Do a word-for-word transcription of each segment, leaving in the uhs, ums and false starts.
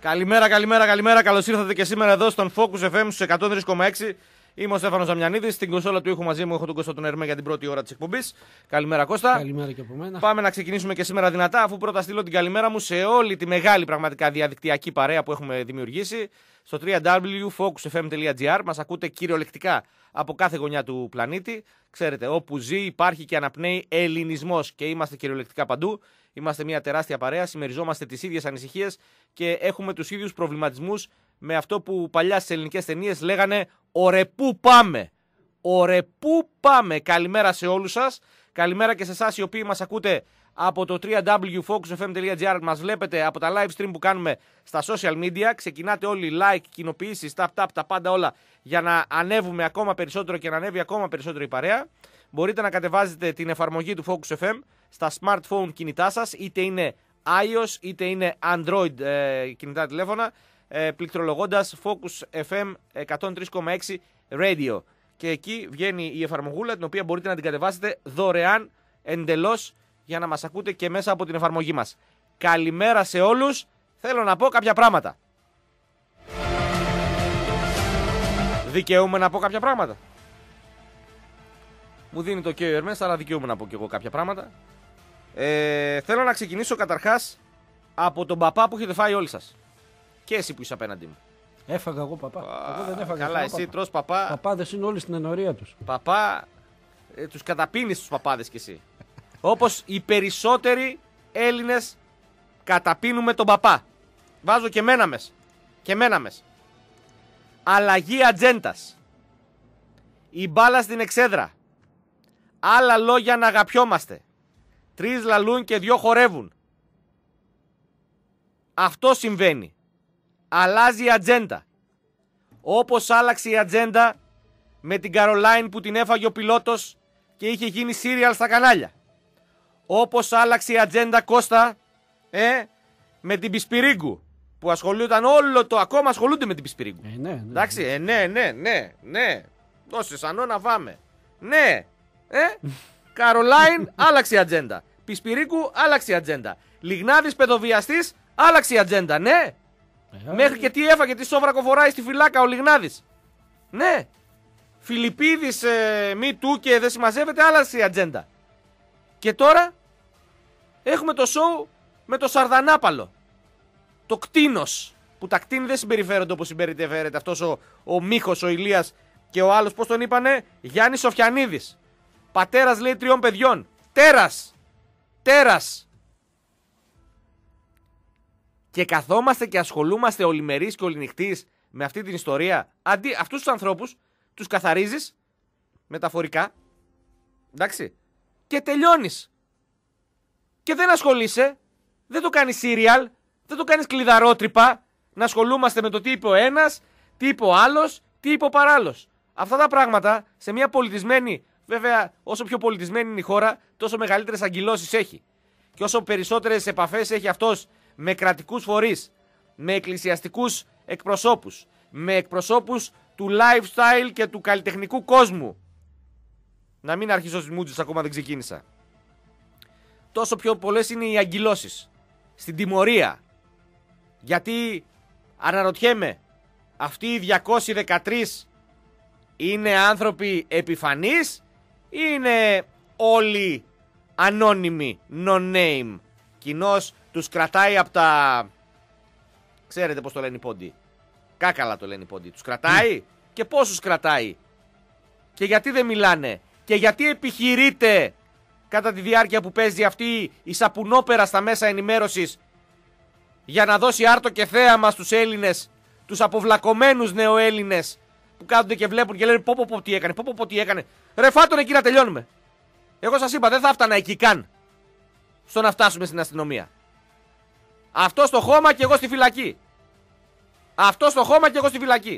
Καλημέρα, καλημέρα, καλημέρα. Καλώς ήρθατε και σήμερα εδώ στον Focus εφ εμ στους εκατόν τρία κόμμα έξι. Είμαι ο Στέφανος Ζαμιανίδης. Στην κονσόλα του ήχου μαζί μου έχω τον Κώστα τον Ερμέ για την πρώτη ώρα της εκπομπής. Καλημέρα, Κώστα. Καλημέρα και από μένα. Πάμε να ξεκινήσουμε και σήμερα δυνατά, αφού πρώτα στείλω την καλημέρα μου σε όλη τη μεγάλη πραγματικά διαδικτυακή παρέα που έχουμε δημιουργήσει στο double-u double-u double-u τελεία focus f m τελεία g r. Μας ακούτε κυριολεκτικά από κάθε γωνιά του πλανήτη. Ξέρετε, όπου ζει υπάρχει και αναπνέει ελληνισμός και είμαστε κυριολεκτικά παντού. Είμαστε μια τεράστια παρέα, συμμεριζόμαστε τις ίδιες ανησυχίες και έχουμε τους ίδιους προβληματισμούς με αυτό που παλιά στις ελληνικές ταινίες λέγανε «Ωρε πού πάμε». Ωρε πού πάμε. Καλημέρα σε όλους σας. Καλημέρα και σε εσάς οι οποίοι μας ακούτε από το double-u double-u double-u τελεία focus f m τελεία g r. Μας βλέπετε από τα live stream που κάνουμε στα social media. Ξεκινάτε όλοι like, κοινοποιήσεις, tap tap, τα πάντα όλα για να ανέβουμε ακόμα περισσότερο και να ανέβει ακόμα περισσότερο η παρέα. Μπορείτε να κατεβάζετε την εφαρμογή του Focus εφ εμ στα smartphone κινητά σας, είτε είναι iOS είτε είναι Android ε, κινητά τηλέφωνα, ε, πληκτρολογώντας Focus εφ εμ εκατόν τρία κόμμα έξι Radio. Και εκεί βγαίνει η εφαρμογούλα, την οποία μπορείτε να την κατεβάσετε δωρεάν εντελώς για να μας ακούτε και μέσα από την εφαρμογή μας. Καλημέρα σε όλους. Θέλω να πω κάποια πράγματα. Δικαιούμαι να πω κάποια πράγματα. Μου δίνει το και ο Ερμές, αλλά δικαιούμαι να πω και εγώ κάποια πράγματα. Ε, θέλω να ξεκινήσω καταρχάς από τον παπά που έχετε φάει όλοι σας. Και εσύ που είσαι απέναντί μου. Έφαγα εγώ παπά. Α, εγώ δεν έφαγα. καλά, εσύ παπά. Τρως παπά. Παπάδες είναι όλοι στην ενορία τους. Παπά, ε, τους καταπίνεις τους παπάδες κι εσύ. Όπως οι περισσότεροι Έλληνες καταπίνουμε τον παπά. Βάζω και μένα μέσα. Και μένα μέσα. Αλλαγή ατζέντας. Η μπάλα στην εξέδρα. Άλλα λόγια να αγαπιόμαστε. Τρεις λαλούν και δυο χορεύουν. Αυτό συμβαίνει. Αλλάζει η ατζέντα. Όπως άλλαξε η ατζέντα με την Καρολάιν που την έφαγε ο πιλότος και είχε γίνει σύριαλ στα κανάλια. Όπως άλλαξε η ατζέντα, Κώστα, ε, με την Πισπυρίγκου που ασχολούνταν όλο το, ακόμα ασχολούνται με την Πισπυρίγκου. Ε, ναι, ναι, εντάξει, ε, ναι, ναι, ναι, ναι. Δώσε σανό να φάμε. Ναι, ε, Καρολάιν άλλαξε η ατζέντα. Πισπυρίγκου άλλαξε η ατζέντα. Λιγνάδης παιδοβιαστής άλλαξε η ατζέντα, ναι. Ε, Μέχρι και τι έφαγε, τι σόβρακο φοράει στη φυλάκα ο Λιγνάδης. Ναι. Φιλιππίδης ε, μη του και δεν συμμαζεύεται, άλλαξε η ατζέντα. Και τώρα έχουμε το σοου με το Σαρδανάπαλο. Το κτίνος. Που τα κτίνη δεν συμπεριφέρονται όπως συμπεριφέρεται αυτός ο, ο Μίχος, ο Ηλίας και ο άλλος, πώς τον είπανε, Γιάννης Σοφιανίδης. Πατέρας, λέει, τριών παιδιών. Τέρας. Τέρας. Και καθόμαστε και ασχολούμαστε ολημερείς και οληνυχτής με αυτή την ιστορία. Αντί αυτούς τους ανθρώπους τους καθαρίζεις μεταφορικά. Εντάξει. Και τελειώνεις. Και δεν ασχολείσαι. Δεν το κάνεις σύριαλ. Δεν το κάνεις κλειδαρότρυπα. Να ασχολούμαστε με το τι είπε ο ένας, τι είπε ο άλλος, τι είπε ο παράλληλος. Αυτά τα πράγματα σε μια πολιτισμένη, βέβαια, όσο πιο πολιτισμένη είναι η χώρα, τόσο μεγαλύτερες αγκυλώσεις έχει. Και όσο περισσότερες επαφές έχει αυτός με κρατικούς φορείς, με εκκλησιαστικούς εκπροσώπους, με εκπροσώπους του lifestyle και του καλλιτεχνικού κόσμου. Να μην αρχίσω στις μούτζες, ακόμα δεν ξεκίνησα. Τόσο πιο πολλές είναι οι αγκυλώσεις στην τιμωρία. Γιατί αναρωτιέμαι, αυτοί οι διακόσιοι δεκατρία είναι άνθρωποι επιφανείς ή είναι όλοι ανώνυμοι, no-name? Κοινώς τους κρατάει από τα... Ξέρετε πώς το λένε οι πόντοι. Κάκαλα το λένε οι πόντοι. Τους κρατάει mm. και πόσους κρατάει. Και γιατί δεν μιλάνε. Και γιατί επιχειρείται κατά τη διάρκεια που παίζει αυτή η σαπουνόπερα στα μέσα ενημέρωσης για να δώσει άρτο και θέαμα στους Έλληνες, τους αποβλακωμένους νεοέλληνες που κάθονται και βλέπουν και λένε πω πω πω τι έκανε, πω πω πω τι έκανε. Ρε φάτον εκεί να τελειώνουμε. Εγώ σας είπα, δεν θα έφτανα εκεί καν στο να φτάσουμε στην αστυνομία. Αυτό στο χώμα και εγώ στη φυλακή. Αυτό στο χώμα και εγώ στη φυλακή.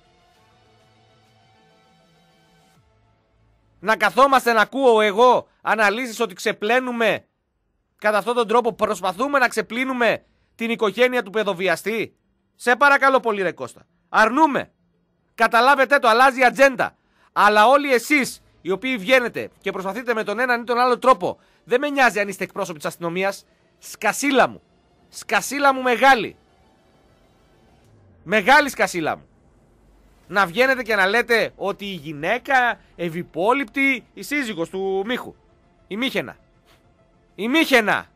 Να καθόμαστε να ακούω εγώ αναλύσεις ότι ξεπλένουμε, κατά αυτόν τον τρόπο προσπαθούμε να ξεπλύνουμε την οικογένεια του παιδοβιαστή. Σε παρακαλώ πολύ, ρε Κώστα. Αρνούμε. Καταλάβετε το, αλλάζει η ατζέντα. Αλλά όλοι εσείς οι οποίοι βγαίνετε και προσπαθείτε με τον έναν ή τον άλλο τρόπο, δεν με νοιάζει αν είστε εκπρόσωποι της αστυνομίας, σκασίλα μου. Σκασίλα μου μεγάλη. Μεγάλη σκασίλα μου. Να βγαίνετε και να λέτε ότι η γυναίκα ευυπόληπτη, η σύζυγος του Μίχου. Η Μίχαινα. Η Μίχαινα.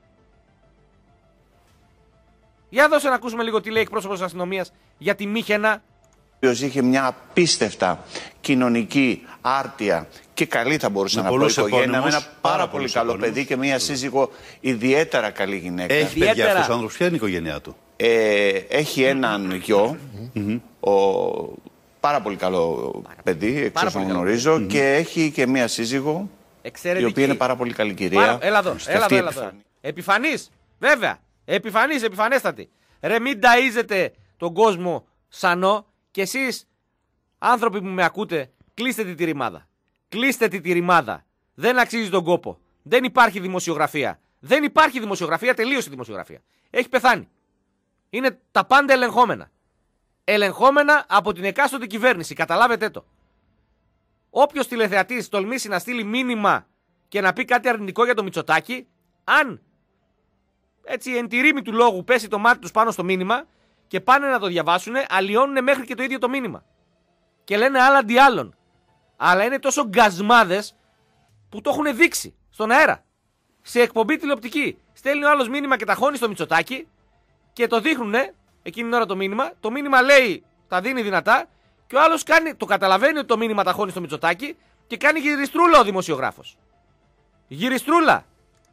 Για δώσε να ακούσουμε λίγο τι λέει εκπρόσωπος της αστυνομίας για τη Μίχαινα. Ο οποίος είχε μια απίστευτα κοινωνική άρτια και καλή, θα μπορούσα να πω, οικογένεια, με ένα πάρα πολύ καλό παιδί και μια σύζυγο ιδιαίτερα καλή γυναίκα. Έχει Ιδιαίτερα. παιδιά αυτός ο άνθρωπος, ποια είναι η οικογένειά του? Ε, έχει έναν γιο, ο, πάρα πολύ καλό παιδί, εξ όσων γνωρίζω, mm-hmm. και έχει και μια σύζυγο, Εξαιρετική. η οποία είναι πάρα πολύ καλή κυρία. Πάρα... Έλα εδώ, έλα εδώ, έλα εδώ. Επιφανής, βέβαια. Επιφανής, επιφανέστατη. Ρε, μην ταΐζετε τον κόσμο σανό και εσείς, άνθρωποι που με ακούτε, κλείστε τη τηρημάδα. Κλείστε τη τηρημάδα. Δεν αξίζει τον κόπο. Δεν υπάρχει δημοσιογραφία. Δεν υπάρχει δημοσιογραφία, τελείωσε η δημοσιογραφία. Έχει πεθάνει. Είναι τα πάντα ελεγχόμενα. Ελεγχόμενα από την εκάστοτε κυβέρνηση. Καταλάβετε το. Όποιος τηλεθεατής τολμήσει να στείλει μήνυμα και να πει κάτι αρνητικό για το Μητσοτάκη, αν έτσι εν τη ρήμη του λόγου πέσει το μάτι τους πάνω στο μήνυμα και πάνε να το διαβάσουν, αλλοιώνουν μέχρι και το ίδιο το μήνυμα. Και λένε άλλα αντί άλλων. Αλλά είναι τόσο γκασμάδες που το έχουν δείξει στον αέρα. Σε εκπομπή τηλεοπτική. Στέλνει ο άλλος μήνυμα και ταχώνει στο Μητσοτάκη και το δείχνουνε εκείνη την ώρα το μήνυμα. Το μήνυμα λέει, τα δίνει δυνατά και ο άλλος κάνει, το καταλαβαίνει ότι το μήνυμα ταχώνει στο Μητσοτάκη και κάνει γυριστρούλα ο δημοσιογράφος. Γυριστρούλα.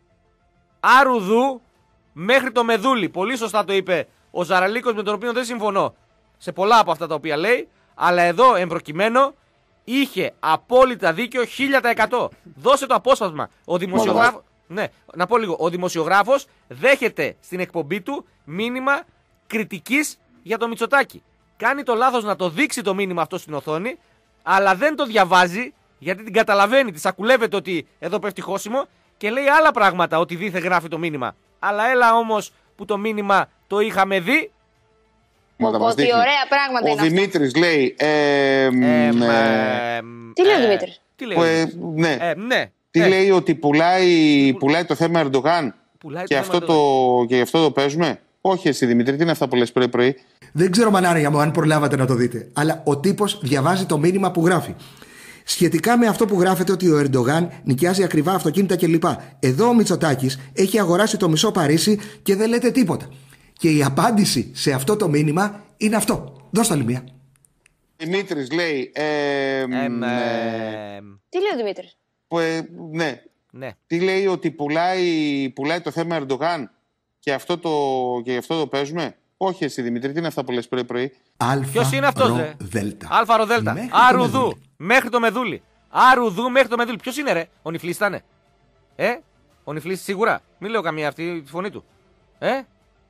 Άρουδου μέχρι το Μεδούλι. Πολύ σωστά το είπε ο Ζαραλίκος, με τον οποίο δεν συμφωνώ σε πολλά από αυτά τα οποία λέει, αλλά εδώ εμπροκειμένο είχε απόλυτα δίκιο χίλια τοις εκατό. Δώσε το απόσπασμα. Ο δημοσιογράφος. Ναι, να πω λίγο. Ο δημοσιογράφος δέχεται στην εκπομπή του μήνυμα κριτικής για το Μητσοτάκη. Κάνει το λάθος να το δείξει το μήνυμα αυτό στην οθόνη, αλλά δεν το διαβάζει γιατί την καταλαβαίνει, τη σακουλεύεται ότι εδώ πέφτει χώσιμο και λέει άλλα πράγματα ότι δίθε γράφει το μήνυμα. Αλλά έλα όμως που το μήνυμα το είχαμε δει. Ότι ωραία πράγματα ο είναι Δημήτρης αυτά. λέει. Ε, ε, ε, τι λέει ο Δημήτρης? Τι λέει, ε, ναι. Ε, ναι. Τι ε. λέει, ότι πουλάει, πουλάει το θέμα Ερντογάν Πουλάει και, το αυτό θέμα το, και γι' αυτό το παίζουμε. Όχι εσύ Δημήτρη, τι είναι αυτά που λες πρωί-πρωί? Δεν ξέρω μανάρια μου αν προλάβατε να το δείτε, αλλά ο τύπος διαβάζει το μήνυμα που γράφει. Σχετικά με αυτό που γράφεται ότι ο Ερντογάν νοικιάζει ακριβά αυτοκίνητα κλπ. Εδώ ο Μητσοτάκης έχει αγοράσει το μισό Παρίσι και δεν λέτε τίποτα. Και η απάντηση σε αυτό το μήνυμα είναι αυτό. Δώστε άλλη μία. Δημήτρης λέει. Ε, Ε, ε, ε, Τι λέει ο Δημήτρης? που, ε, ναι. ναι. Τι λέει, ότι πουλάει, πουλάει το θέμα Ερντογάν και, αυτό το, και γι' αυτό το παίζουμε. Όχι εσύ Δημήτρη, τι είναι αυτά που λες πρωί-πρωί? Ποιος είναι αυτός, ρε? Δέλτα. Αλφα ρο δέλτα. Μέχρι το Αρουδού. Μεδούλι. Μέχρι το Μεδούλι. Αρουδού μέχρι το Μεδούλι. Ποιος είναι, ρε? Ο Νιφλής ήτανε? Ε? Ο Νιφλής σίγουρα. Μην λέω καμία αυτή τη φωνή του. Ε?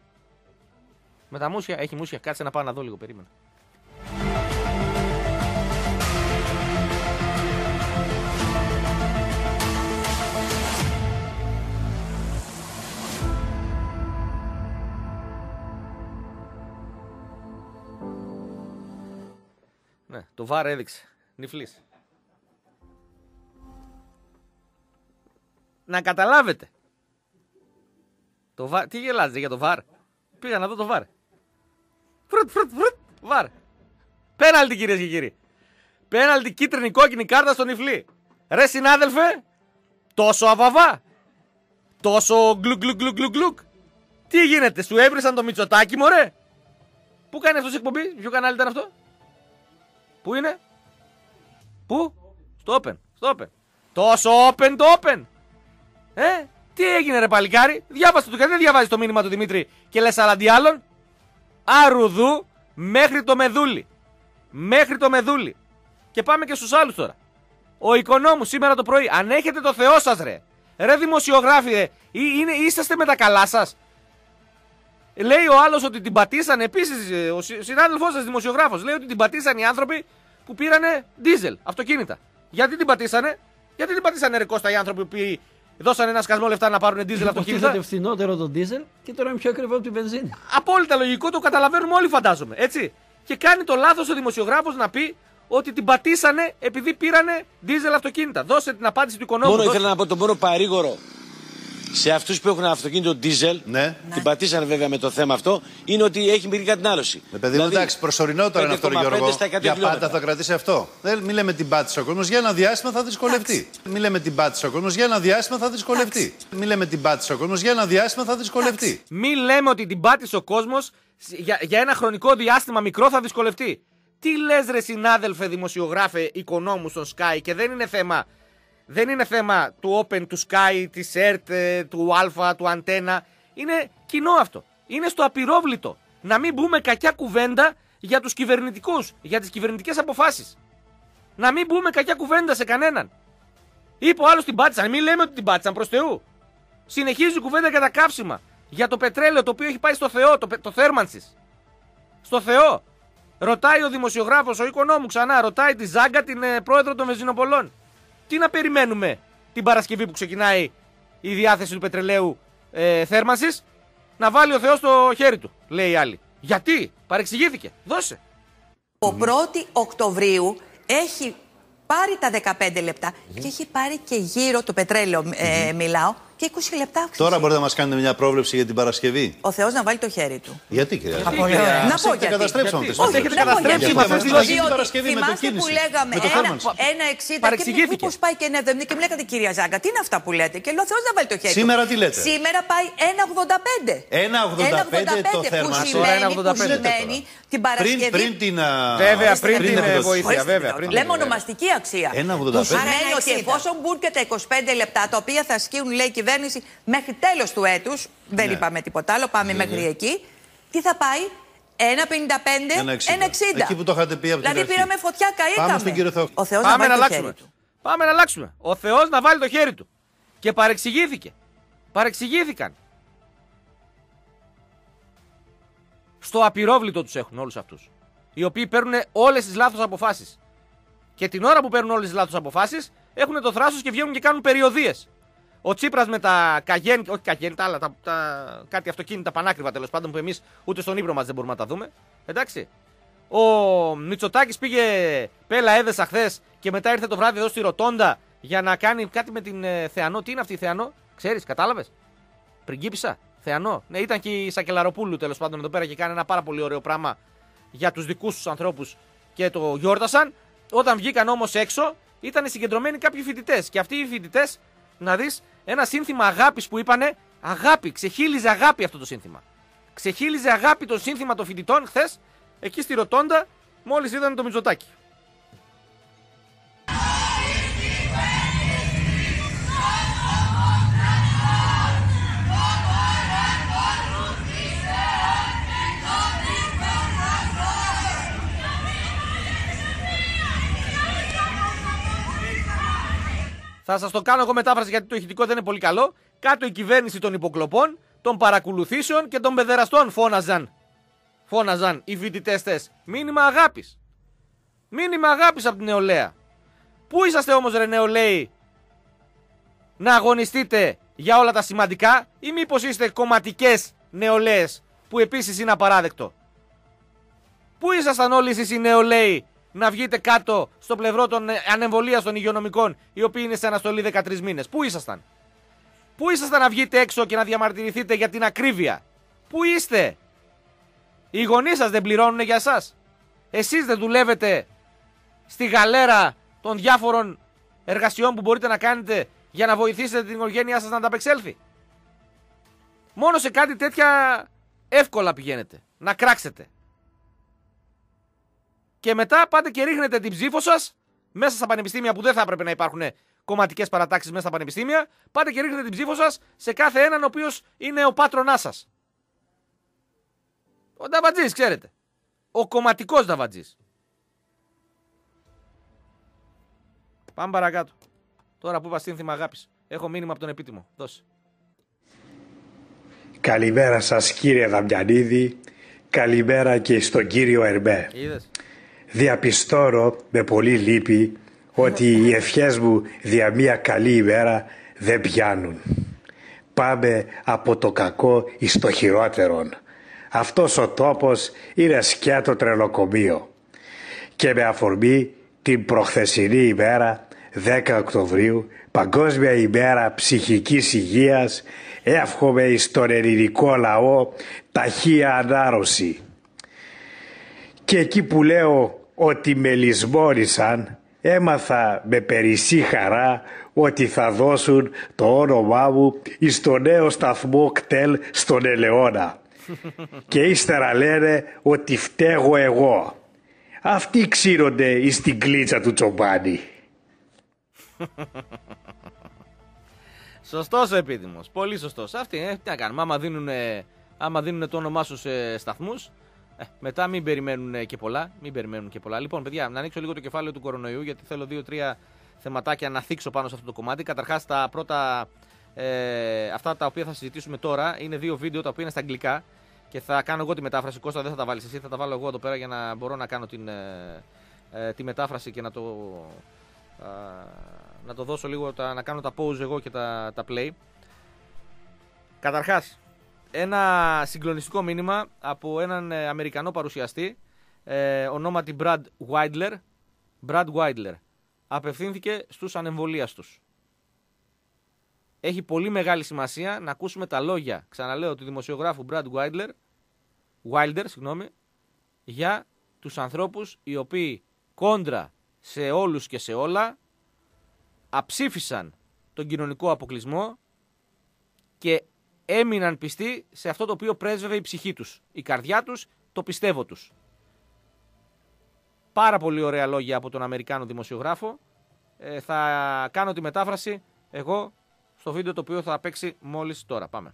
Με τα μουσια. Έχει μουσια. Κάτσε να πάω να δω λίγο. Περίμενα. Ναι, το βάρ έδειξε. Νιφλής. Να καταλάβετε. Το βάρ... Τι γελάζετε για το βάρ? Πήγα να δω το βάρ. Φρουτ, φρουτ, φρουτ. Βάρ. Πέναλτι κυρίες και κύριοι. Πέναλτι, κίτρινη, κόκκινη κάρτα στον Νιφλή. Ρε συνάδελφε. Τόσο αβαβά. Τόσο γκλουκ γκλουκ γκλουκ γκλουκ γκλουκ. Τι γίνεται, σου έβρισαν το Μητσοτάκη μωρέ? Πού κάνει αυτός εκπομπή? Ποιο κανάλι ήταν αυτό? Πού είναι? Πού? Στο Open. Στο Open. Τόσο Open το Open. Ε, τι έγινε ρε παλικάρι? Διάβασε το και δεν διαβάζεις το μήνυμα του Δημήτρη και λες άλλα αντί άλλων. Αρουδού μέχρι το Μεδούλι. Μέχρι το Μεδούλι. Και πάμε και στους άλλους τώρα. Ο Οικονόμου σήμερα το πρωί. Αν έχετε το Θεό σας ρε. Ρε δημοσιογράφοι ρε. Ή, είναι, είσαστε με τα καλά σας? Λέει ο άλλος ότι την πατήσανε. Επίσης ο συνάδελφός σας δημοσιογράφος λέει ότι την πατήσανε οι άνθρωποι που πήρανε ντίζελ αυτοκίνητα. Γιατί την πατήσανε? Γιατί την πατήσανε ρε Κώστα οι άνθρωποι που δώσανε ένα σκασμό λεφτά να πάρουν ντίζελ αυτοκίνητα? Υποτίθεται φθηνότερο το ντίζελ και τώρα είναι πιο ακριβό από την βενζίνη. Απόλυτα λογικό, το καταλαβαίνουμε όλοι φαντάζομαι. Έτσι. Και κάνει το λάθος ο δημοσιογράφος να πει ότι την πατήσανε επειδή πήρανε ντίζελ αυτοκίνητα. Δώσε την απάντηση του Οικονόμου. Μόνο δώσε. ήθελα να πω το μόνο παρήγορο σε αυτούς που έχουν αυτοκίνητο ντίζελ, ναι. την πατήσανε βέβαια με το θέμα αυτό, είναι ότι έχει μυρική κατανάλωση. Με παιδί μου, δηλαδή, εντάξει, προσωρινό τώρα είναι αυτό, Γιώργο. Για πάντα θα κρατήσει αυτό. Δεν μη λέμε την πάτησε ο κόσμος, για ένα διάστημα θα δυσκολευτεί. Μη λέμε την πάτησε ο κόσμος, για ένα διάστημα θα δυσκολευτεί. Μη λέμε την πάτησε ο κόσμος, για ένα διάστημα θα δυσκολευτεί. Μη λέμε ότι την πάτησε ο κόσμος, για, για ένα χρονικό διάστημα μικρό θα δυσκολευτεί. Τι λες ρε συνάδελφε δημοσιογράφε οικονόμου στον Sky, και δεν είναι θέμα. Δεν είναι θέμα του Open, του Sky, της ΕΡΤ, του Αλφα, του Αντένα. Είναι κοινό αυτό. Είναι στο απειρόβλητο. Να μην μπούμε κακιά κουβέντα για τους κυβερνητικούς, για τις κυβερνητικές αποφάσεις. Να μην μπούμε κακιά κουβέντα σε κανέναν. Είπε ο άλλος την πάτησαν. Μην λέμε ότι την πάτησαν, προς Θεού. Συνεχίζει η κουβέντα για τα καύσιμα. Για το πετρέλαιο το οποίο έχει πάει στο Θεό, το, το θέρμανσης. Στο Θεό. Ρωτάει ο δημοσιογράφος, ο οικονόμου ξανά, ρωτάει τη Ζάγκα, την ε, πρόεδρο των βενζινοπολών. Τι να περιμένουμε την Παρασκευή που ξεκινάει η διάθεση του πετρελαίου ε, θέρμανσης? Να βάλει ο Θεός το χέρι του, λέει η άλλη. Γιατί? Παρεξηγήθηκε. Δώσε. Ο πρώτη Οκτωβρίου έχει πάρει τα δεκαπέντε λεπτά mm-hmm. και έχει πάρει και γύρω το πετρέλαιο, ε, mm-hmm. μιλάω, και είκοσι λεπτά αύξηση. Τώρα μπορείτε να μας κάνετε μια πρόβλεψη για την Παρασκευή? Ο Θεός να βάλει το χέρι του. Γιατί, κυρία? Να πω γιατί. Καταστρέψαμε. Όχι, έχετε καταστρέψει με αυτή τη Παρασκευή με το κίνηση. Θυμάστε που λέγαμε ένα εξήντα και μήπως πάει και ένα εβδομήντα και μου λέγατε κυρία Ζάγκα, τι είναι αυτά που λέτε? Και λέω ο Θεός να βάλει το χέρι του. Σήμερα τι λέτε? Σήμερα πάει ένα ογδόντα πέντε. ένα ογδόντα πέντε το θέρμανση. Που σημαίνει την Παρασκευή. Πριν την. Βέβαια, πριν την βοήθεια. Λέμε ονομαστική αξία. Που σημαίνει ότι εφόσον μπουν και τα είκοσι πέντε λεπτά τα οποία θα σκύουν, λέει η κυβέρνηση, μέχρι τέλος του έτους, δεν ναι. είπαμε τίποτα άλλο, πάμε ναι, μέχρι ναι. εκεί, τι θα πάει? ένα πενήντα πέντε, ένα εξήντα. Εκεί που το είχατε πει από την Δηλαδή αρχή. πήραμε φωτιά, καήκαμε. Πάμε στον κύριο Θεό. Ο Θεός Πάμε να βάλει να το χέρι του. Πάμε να αλλάξουμε. Ο Θεός να βάλει το χέρι του. Και παρεξηγήθηκε. Παρεξηγήθηκαν. Στο απειρόβλητο τους έχουν όλους αυτούς. Οι οποίοι παίρνουν όλες τις λάθος αποφάσεις. Και την ώρα που παίρνουν όλες τις λάθος αποφάσεις, έχουν το θράσος και βγαίνουν και κάνουν περιοδίες. Ο Τσίπρας με τα Καγέν, όχι Καγέν, τα άλλα, τα, τα, κάτι αυτοκίνητα πανάκριβα τέλος πάντων που εμείς ούτε στον ύπνο μας δεν μπορούμε να τα δούμε. Εντάξει. Ο Μητσοτάκης πήγε πέλα έδεσα χθες και μετά ήρθε το βράδυ εδώ στη Ρωτόντα για να κάνει κάτι με την ε, Θεανό. Τι είναι αυτή η Θεανό, ξέρεις, κατάλαβες? Πριγκίπισσα, Θεανό. Ναι, ήταν και η Σακελαροπούλου τέλος πάντων εδώ πέρα και κάνει ένα πάρα πολύ ωραίο πράγμα για τους δικούς τους ανθρώπους και το γιόρτασαν. Όταν βγήκαν όμως έξω ήταν συγκεντρωμένοι κάποιοι φοιτητές και αυτοί οι φοιτητές, να δεις, ένα σύνθημα αγάπης που είπανε, αγάπη, ξεχύλιζε αγάπη αυτό το σύνθημα. Ξεχύλιζε αγάπη το σύνθημα των φοιτητών χθες, εκεί στη Ρωτόντα, μόλις είδαν το Μητσοτάκη. Θα σας το κάνω εγώ μετάφραση γιατί το ηχητικό δεν είναι πολύ καλό. Κάτω η κυβέρνηση των υποκλοπών, των παρακολουθήσεων και των παιδεραστών φώναζαν. Φώναζαν οι φοιτητές τες. Μήνυμα αγάπης. Μήνυμα αγάπης από την νεολαία. Πού είσαστε όμως ρε νεολαίοι να αγωνιστείτε για όλα τα σημαντικά ή μήπως είστε κομματικές νεολαίες που επίσης είναι απαράδεκτο? Πού ήσασταν όλοι εσείς οι νεολαίοι να βγείτε κάτω στο πλευρό των ανεμβολίας των υγειονομικών, οι οποίοι είναι σε αναστολή δεκατρείς μήνες? Πού ήσασταν? Πού ήσασταν να βγείτε έξω και να διαμαρτυρηθείτε για την ακρίβεια? Πού είστε? Οι γονείς σας δεν πληρώνουν για εσάς? Εσείς δεν δουλεύετε στη γαλέρα των διάφορων εργασιών που μπορείτε να κάνετε για να βοηθήσετε την οικογένειά σας να ανταπεξέλθει? Μόνο σε κάτι τέτοια εύκολα πηγαίνετε να κράξετε. Και μετά πάτε και ρίχνετε την ψήφο σας μέσα στα πανεπιστήμια που δεν θα έπρεπε να υπάρχουν κομματικές παρατάξεις μέσα στα πανεπιστήμια. Πάτε και ρίχνετε την ψήφο σας σε κάθε έναν ο οποίος είναι ο πάτρονάς σας. Ο Νταβατζής, ξέρετε. Ο κομματικός Νταβατζής. Πάμε παρακάτω. Τώρα που είπα σύνθημα αγάπης. Έχω μήνυμα από τον επίτιμο. Δώσε. Καλημέρα σας κύριε Δαμιανίδη. Καλημέρα και στον κύριο Ερμπέ. Είδες. Διαπιστώρω με πολύ λύπη ότι οι ευχές μου δια μια καλή ημέρα δεν πιάνουν. Πάμε από το κακό εις το χειρότερον. Αυτός ο τόπος είναι σκέτο τρελοκομείο. Και με αφορμή την προχθεσινή ημέρα δέκα Οκτωβρίου, Παγκόσμια ημέρα ψυχικής υγείας, εύχομαι στον ελληνικό λαό ταχεία ανάρρωση. Και εκεί που λέω ότι με λησμόνησαν, έμαθα με περισσή χαρά ότι θα δώσουν το όνομά μου στο νέο σταθμό κτέλ στον Ελαιώνα. Και ύστερα λένε ότι φταίγω εγώ. Αυτοί ξύρονται εις την κλίτσα του Τσομπάνη. Σωστός ο επίδημος, πολύ σωστός. Αυτοί, ε, τι να κάνουμε, άμα δίνουν, άμα δίνουν το όνομά σου σε σταθμούς, ε, μετά μην περιμένουν και πολλά, μην περιμένουν και πολλά. Λοιπόν, παιδιά, να ανοίξω λίγο το κεφάλαιο του κορονοϊού, γιατί θέλω δύο-τρία θεματάκια να θίξω πάνω σε αυτό το κομμάτι. Καταρχάς, τα πρώτα, ε, αυτά τα οποία θα συζητήσουμε τώρα, είναι δύο βίντεο τα οποία είναι στα αγγλικά και θα κάνω εγώ τη μετάφραση. Κώστα, δεν θα τα βάλεις εσύ, θα τα βάλω εγώ εδώ πέρα για να μπορώ να κάνω την, ε, ε, τη μετάφραση και να το... Ε, να το δώσω λίγο, τα, να κάνω τα pause εγώ και τα, τα play. Καταρχάς, ένα συγκλονιστικό μήνυμα από έναν ε, Αμερικανό παρουσιαστή, ε, ονόματι Brad Weidler. Brad Weidler απευθύνθηκε στους ανεμβολίαστους. Έχει πολύ μεγάλη σημασία να ακούσουμε τα λόγια, ξαναλέω, του δημοσιογράφου Brad Weidler, Wilder, συγγνώμη, για τους ανθρώπους οι οποίοι κόντρα σε όλους και σε όλα αψήφισαν τον κοινωνικό αποκλεισμό και έμειναν πιστοί σε αυτό το οποίο πρέσβευε η ψυχή τους, η καρδιά τους, το πιστεύω τους. Πάρα πολύ ωραία λόγια από τον Αμερικάνο δημοσιογράφο. Ε, θα κάνω τη μετάφραση εγώ στο βίντεο το οποίο θα παίξει μόλις τώρα. Πάμε.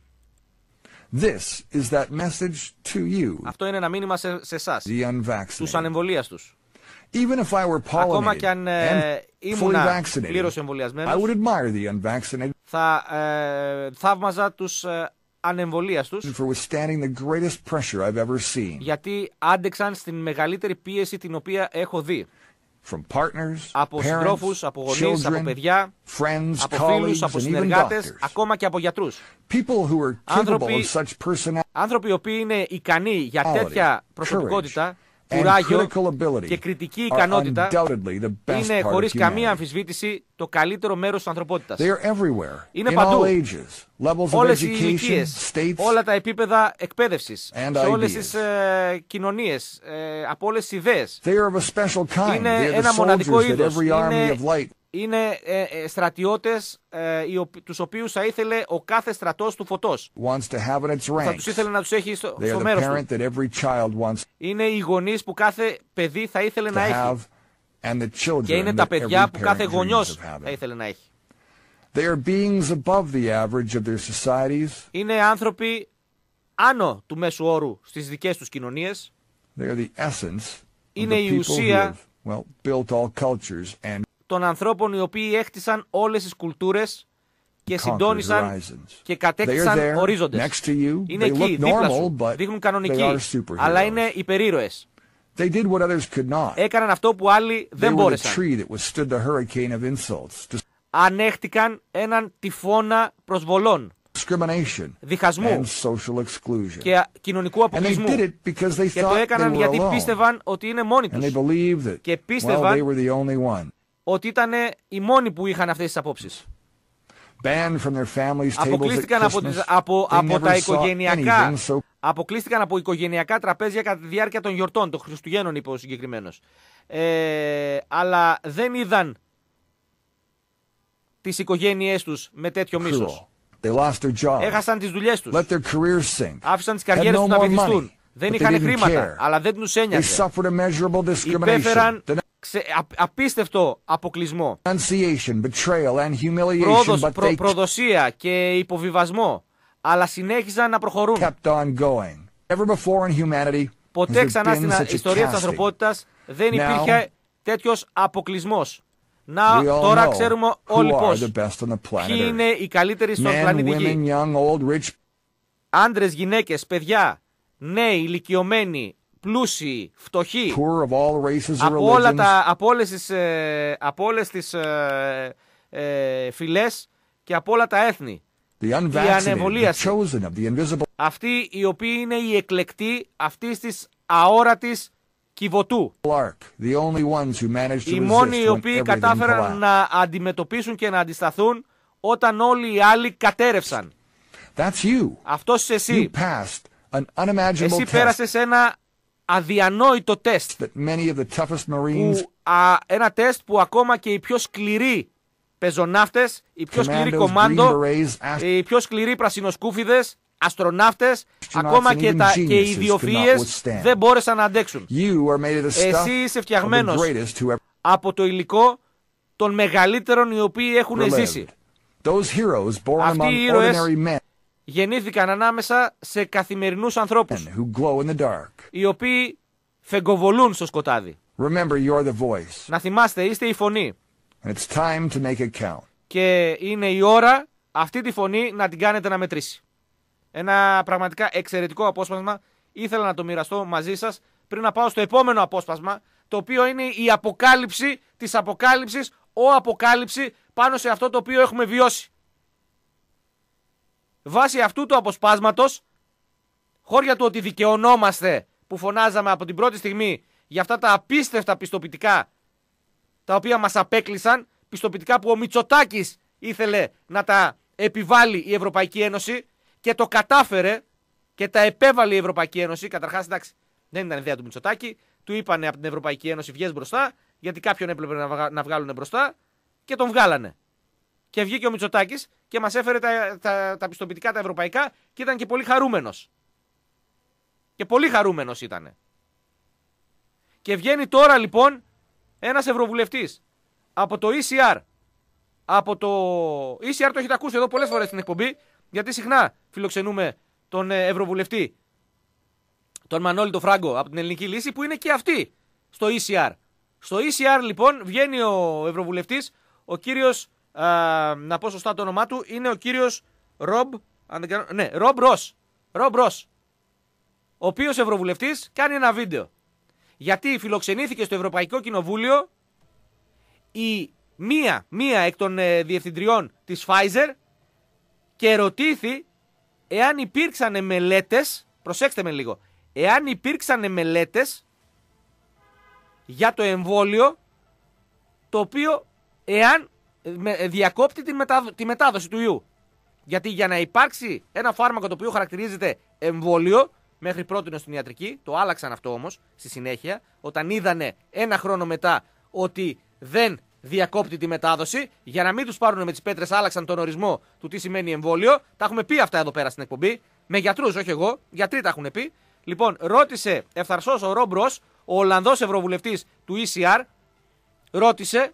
This is that message to you, αυτό είναι ένα μήνυμα σε, σε εσάς, τους ανεμβολίαστους. Even if I were ακόμα και αν ε, ήμουνα πλήρως I εμβολιασμένος, would admire the unvaccinated θα ε, θαύμαζα τους ε, ανεμβολίαστους, for withstanding the greatest pressure I've ever seen. Γιατί άντεξαν στην μεγαλύτερη πίεση την οποία έχω δει. From partners, από parents, συντρόφους, από γονείς, children, από παιδιά, friends, από colleagues, φίλους, από and even συνεργάτες, doctors. ακόμα και από γιατρούς. People who are capable Άνθρωποι, of such personality, άνθρωποι οι οποίοι είναι ικανοί για quality, τέτοια προσωπικότητα, and κουράγιο critical ability και κριτική are ικανότητα, undoubtedly the best είναι part χωρίς of καμία humanity. αμφισβήτηση το καλύτερο μέρος της ανθρωπότητας. They are everywhere, Είναι in παντού. all ages, levels of Όλες οι education, ηλικίες, states, όλα τα επίπεδα εκπαίδευσης, and σε όλες ideas. τις ε, κοινωνίες, ε, από όλες τις ιδέες. They are of a special kind. Είναι They are the ένα μοναδικό soldiers that είδος. every army Είναι, of light είναι ε, ε, στρατιώτες ε, οι οποι, τους οποίους θα ήθελε ο κάθε στρατός του φωτός. wants to have in its Θα ranks. τους ήθελε να τους έχει στο, They στο are the μέρος parent του. that every child wants Είναι οι γονείς που κάθε παιδί θα ήθελε to να έχει. have, and the children Και είναι τα that παιδιά every που κάθε parent dreams γονιός of having. θα ήθελε να έχει. They are beings above the average of their societies. Είναι άνθρωποι άνω του μέσου όρου στις δικές τους κοινωνίες. They are the essence of Είναι the η people who ουσία have, well, built all cultures and των ανθρώπων οι οποίοι έχτισαν όλες τις κουλτούρες και conquered συντόνισαν horizons. και They are κατέκτησαν there, ορίζοντες. next to you. Είναι They εκεί, look δίπλα normal, σου, but δείχνουν they κανονικοί, are superheroes. αλλά είναι υπερήρωες. They did what others could not. Έκαναν αυτό που άλλοι They δεν were the μπόρεσαν. tree that withstood the hurricane of insults, Ανέχτηκαν έναν τυφώνα προσβολών, discrimination, διχασμού and social exclusion. και κοινωνικού And they αποκλεισμού. did it because they Και το thought they έκαναν were γιατί alone. πίστευαν ότι είναι μόνοι And they τους. believed that, Και well, πίστευαν they were the only one. ότι ήταν οι μόνοι που είχαν αυτές τις απόψεις. Banned from their families' tables at Αποκλείστηκαν από, Christmas. τις, από, They από never τα saw οικογενειακά, anything so αποκλείστηκαν από οικογενειακά τραπέζια κατά τη διάρκεια των γιορτών, των Χριστουγέννων, είπε ο συγκεκριμένος. Ε, αλλά δεν είδαν τις οικογένειές τους με τέτοιο μίσος. They lost their jobs. Έχασαν τις δουλειές τους. Let their careers sink. Άφησαν τις Had καριέρες no τους να more βυθιστούν. money, Δεν but είχαν they didn't χρήματα, care. αλλά δεν τους They ένοιαζε. suffered immeasurable discrimination, Υπέφεραν ξε, α, απίστευτο αποκλεισμό. denunciation, betrayal, and humiliation, Πρόδος, but προ, they προδοσία και υποβιβασμό. Αλλά συνέχιζαν να προχωρούν. kept on going. Never before in humanity has Ποτέ there ξανά been στην such a ιστορία της casting. ανθρωπότητας δεν Now, υπήρχε τέτοιος αποκλεισμός. Να, we all τώρα know ξέρουμε who όλοι are πώς. the best on the planet Ποιοι Earth. είναι οι καλύτεροι στον Men, πλανήτη women, Γη. young, old, rich, Άντρες, γυναίκες, παιδιά, νέοι, ηλικιωμένοι, πλούσιοι, φτωχοί. poor of all races or Από, όλα religions. τα, από όλες τις, ε, από όλες τις ε, ε, φυλές και από όλα τα έθνη. The Οι unvaccinated, the ανεμβολίαστοι. chosen of the invisible. Αυτοί οι οποίοι είναι οι εκλεκτοί αυτής της αόρατης Κιβωτού. Οι μόνοι οι οποίοι κατάφεραν να αντιμετωπίσουν και να αντισταθούν όταν όλοι οι άλλοι κατέρευσαν. Αυτός είσαι εσύ. Εσύ πέρασες ένα αδιανόητο τεστ. Που, α, ένα τεστ που ακόμα και οι πιο σκληροί πεζοναύτες, οι πιο σκληροί κομάντο, οι πιο σκληροί πρασινοσκούφιδες, αστροναύτες, ακόμα και, τα, και οι ιδιοφυΐες δεν μπόρεσαν να αντέξουν. Εσύ είσαι φτιαγμένος από το υλικό των μεγαλύτερων οι οποίοι έχουν ζήσει. Αυτοί οι ήρωες γεννήθηκαν ανάμεσα σε καθημερινούς ανθρώπους, οι οποίοι φεγκοβολούν στο σκοτάδι. Να θυμάστε, είστε η φωνή. Και είναι η ώρα αυτή τη φωνή να την κάνετε να μετρήσει. Ένα πραγματικά εξαιρετικό απόσπασμα. Ήθελα να το μοιραστώ μαζί σας πριν να πάω στο επόμενο απόσπασμα, το οποίο είναι η αποκάλυψη της αποκάλυψης, ο αποκάλυψη πάνω σε αυτό το οποίο έχουμε βιώσει. Βάσει αυτού του αποσπάσματος, χώρια του ότι δικαιωνόμαστε που φωνάζαμε από την πρώτη στιγμή για αυτά τα απίστευτα πιστοποιητικά τα οποία μας απέκλεισαν, πιστοποιητικά που ο Μητσοτάκης ήθελε να τα επιβάλλει η Ευρωπαϊκή Ένωση και το κατάφερε και τα επέβαλε η Ευρωπαϊκή Ένωση. Καταρχάς, εντάξει, δεν ήταν ιδέα του Μητσοτάκη, του είπανε από την Ευρωπαϊκή Ένωση βγες μπροστά, γιατί κάποιον έπρεπε να βγάλουν μπροστά και τον βγάλανε. Και βγήκε ο Μητσοτάκης και μας έφερε τα, τα, τα πιστοποιητικά τα ευρωπαϊκά και ήταν και πολύ χαρούμενος. Και πολύ χαρούμενος ήτανε. Και βγαίνει τώρα λοιπόν ένας ευρωβουλευτής από το ι σι αρ. Από το ι σι αρ το έχετε ακούσει εδώ πολλές φορές στην εκπομπή, γιατί συχνά φιλοξενούμε τον ευρωβουλευτή, τον Μανώλη το Φράγκο από την Ελληνική Λύση, που είναι και αυτή στο ι σι αρ. Στο ι σι αρ λοιπόν βγαίνει ο ευρωβουλευτής, ο κύριος, α, να πω σωστά το όνομά του, είναι ο κύριος Ρομπ, αν δεν κάνω, ναι, Ρομπ Ρος. Ρομπ Ρος. Ο οποίος ευρωβουλευτής κάνει ένα βίντεο. Γιατί φιλοξενήθηκε στο Ευρωπαϊκό Κοινοβούλιο η μία, μία εκ των ε, διευθυντριών της Pfizer και ρωτήθη εάν υπήρξαν μελέτες, προσέξτε με λίγο, εάν υπήρξαν μελέτες για το εμβόλιο το οποίο εάν ε, διακόπτει τη, μετάδο, τη μετάδοση του ιού. Γιατί για να υπάρξει ένα φάρμακο το οποίο χαρακτηρίζεται εμβόλιο, μέχρι πρώτη στην ιατρική, το άλλαξαν αυτό όμως στη συνέχεια, όταν είδανε ένα χρόνο μετά ότι δεν διακόπτει τη μετάδοση, για να μην τους πάρουν με τις πέτρες, άλλαξαν τον ορισμό του τι σημαίνει εμβόλιο. Τα έχουμε πει αυτά εδώ πέρα στην εκπομπή, με γιατρούς, όχι εγώ, γιατροί τα έχουν πει. Λοιπόν, ρώτησε ευθαρσός ο Ρομπ Ρος, ο Ολλανδός ευρωβουλευτής του ι σι αρ, ρώτησε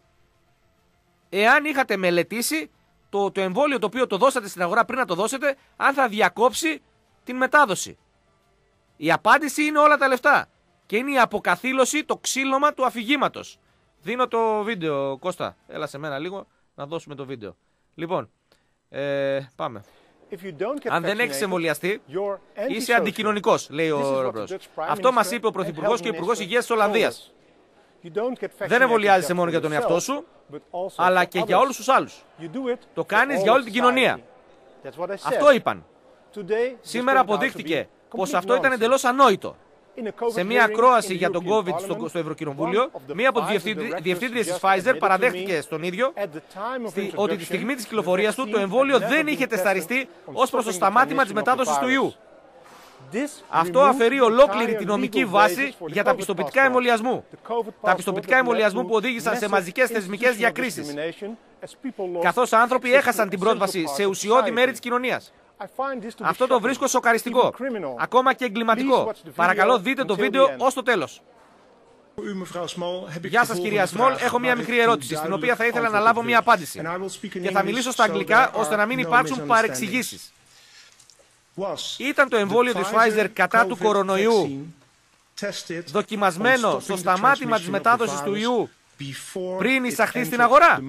εάν είχατε μελετήσει το, το εμβόλιο το οποίο το δώσατε στην αγορά πριν να το δώσετε, αν θα διακόψει την μετάδοση. Η απάντηση είναι όλα τα λεφτά. Και είναι η αποκαθήλωση, το ξύλωμα του αφηγήματος. Δίνω το βίντεο, Κώστα. Έλα σε μένα λίγο να δώσουμε το βίντεο. Λοιπόν, ε, πάμε. Αν δεν έχεις εμβολιαστεί, είσαι αντικοινωνικός, λέει ο Ρομπρός. Αυτό μας είπε ο Πρωθυπουργός και ο Υπουργός Υγείας της Ολλανδίας. Δεν εμβολιάζεσαι μόνο για τον εαυτό σου, αλλά και για όλους τους άλλους. Το κάνεις για όλη την κοινωνία. Αυτό είπαν. Σήμερα αποδείχτηκε πως αυτό ήταν εντελώς ανόητο. Σε μια ακρόαση για τον COVID στο, στο Ευρωκοινοβούλιο, μία από τις διευθύντριες της Pfizer παραδέχτηκε στον ίδιο στη, ότι τη στιγμή της κυκλοφορίας του το εμβόλιο δεν είχε τεσταριστεί ως προς το σταμάτημα της μετάδοσης του ιού. Αυτό αφαιρεί ολόκληρη τη νομική βάση για τα πιστοποιητικά εμβολιασμού. Τα πιστοποιητικά εμβολιασμού που οδήγησαν σε μαζικές θεσμικές διακρίσεις. Καθώς άνθρωποι έχασαν την πρόσβαση σε ουσιώδη μέρη της κοινωνίας. Αυτό το βρίσκω σοκαριστικό, ακόμα και εγκληματικό. Παρακαλώ δείτε το βίντεο ως το τέλος. Γεια σας κυρία Σμόλ, έχω μια μικρή ερώτηση, στην οποία θα ήθελα να λάβω μια απάντηση. Και θα μιλήσω στα αγγλικά, ώστε να μην υπάρξουν παρεξηγήσεις. Ήταν το εμβόλιο της Pfizer κατά του κορονοϊού δοκιμασμένο στο σταμάτημα της μετάδοσης του ιού πριν εισαχθεί στην αγορά?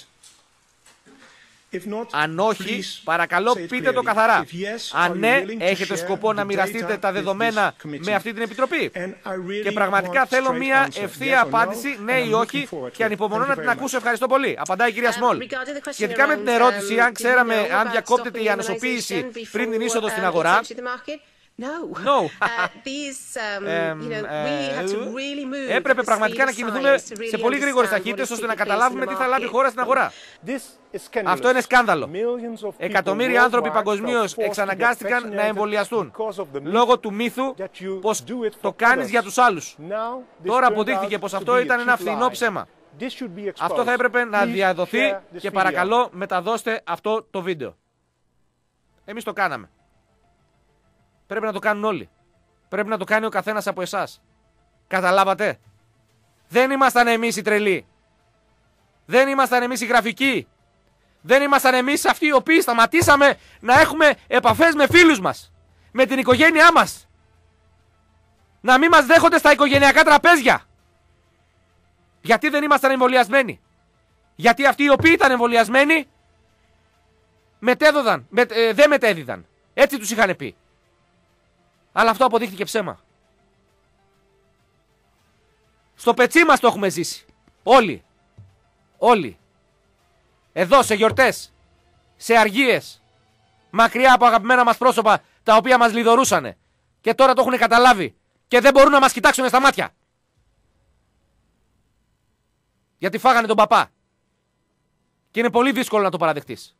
Αν όχι, παρακαλώ πείτε το καθαρά. Αν ναι, έχετε σκοπό να μοιραστείτε τα δεδομένα με αυτή την επιτροπή? Και πραγματικά θέλω μια ευθεία απάντηση, ναι ή όχι, και ανυπομονώ να την ακούσω. Ευχαριστώ πολύ. Απαντάει η κυρία Σμόλ. Σχετικά με την ερώτηση, αν ξέραμε αν διακόπτεται η ανοσοποίηση πριν την είσοδο στην αγορά, No. No. uh, these, um, you know, we had to really move. Έπρεπε πραγματικά να κινηθούμε σε πολύ γρήγορες ταχύτητες ώστε να καταλάβουμε τι θα λάβει η χώρα στην αγορά. Αυτό είναι σκάνδαλο. Εκατομμύρια άνθρωποι παγκοσμίως εξαναγκάστηκαν να εμβολιαστούν λόγω του μύθου πως το κάνεις για τους άλλους. Τώρα αποδείχθηκε πως αυτό ήταν ένα φθηνό ψέμα. Αυτό θα έπρεπε να διαδοθεί και παρακαλώ μεταδώστε αυτό το βίντεο. Εμείς το κάναμε. Πρέπει να το κάνουν όλοι. Πρέπει να το κάνει ο καθένας από εσάς. Καταλάβατε? Δεν ήμασταν εμείς οι τρελοί. Δεν ήμασταν εμείς οι γραφικοί. Δεν ήμασταν εμείς αυτοί οι οποίοι σταματήσαμε να έχουμε επαφές με φίλους μας. Με την οικογένειά μας. Να μην μας δέχονται στα οικογενειακά τραπέζια. Γιατί δεν ήμασταν εμβολιασμένοι? Γιατί αυτοί οι οποίοι ήταν εμβολιασμένοι μετέδωδαν, με, ε, δεν μετέδιδαν. Έτσι τους είχαν πει. Αλλά αυτό αποδείχθηκε ψέμα. Στο πετσί μας το έχουμε ζήσει. Όλοι. Όλοι. Εδώ σε γιορτές. Σε αργίες. Μακριά από αγαπημένα μας πρόσωπα τα οποία μας λιδωρούσανε. Και τώρα το έχουν καταλάβει. Και δεν μπορούν να μας κοιτάξουν στα μάτια. Γιατί φάγανε τον παπά. Και είναι πολύ δύσκολο να το παραδεχτείς.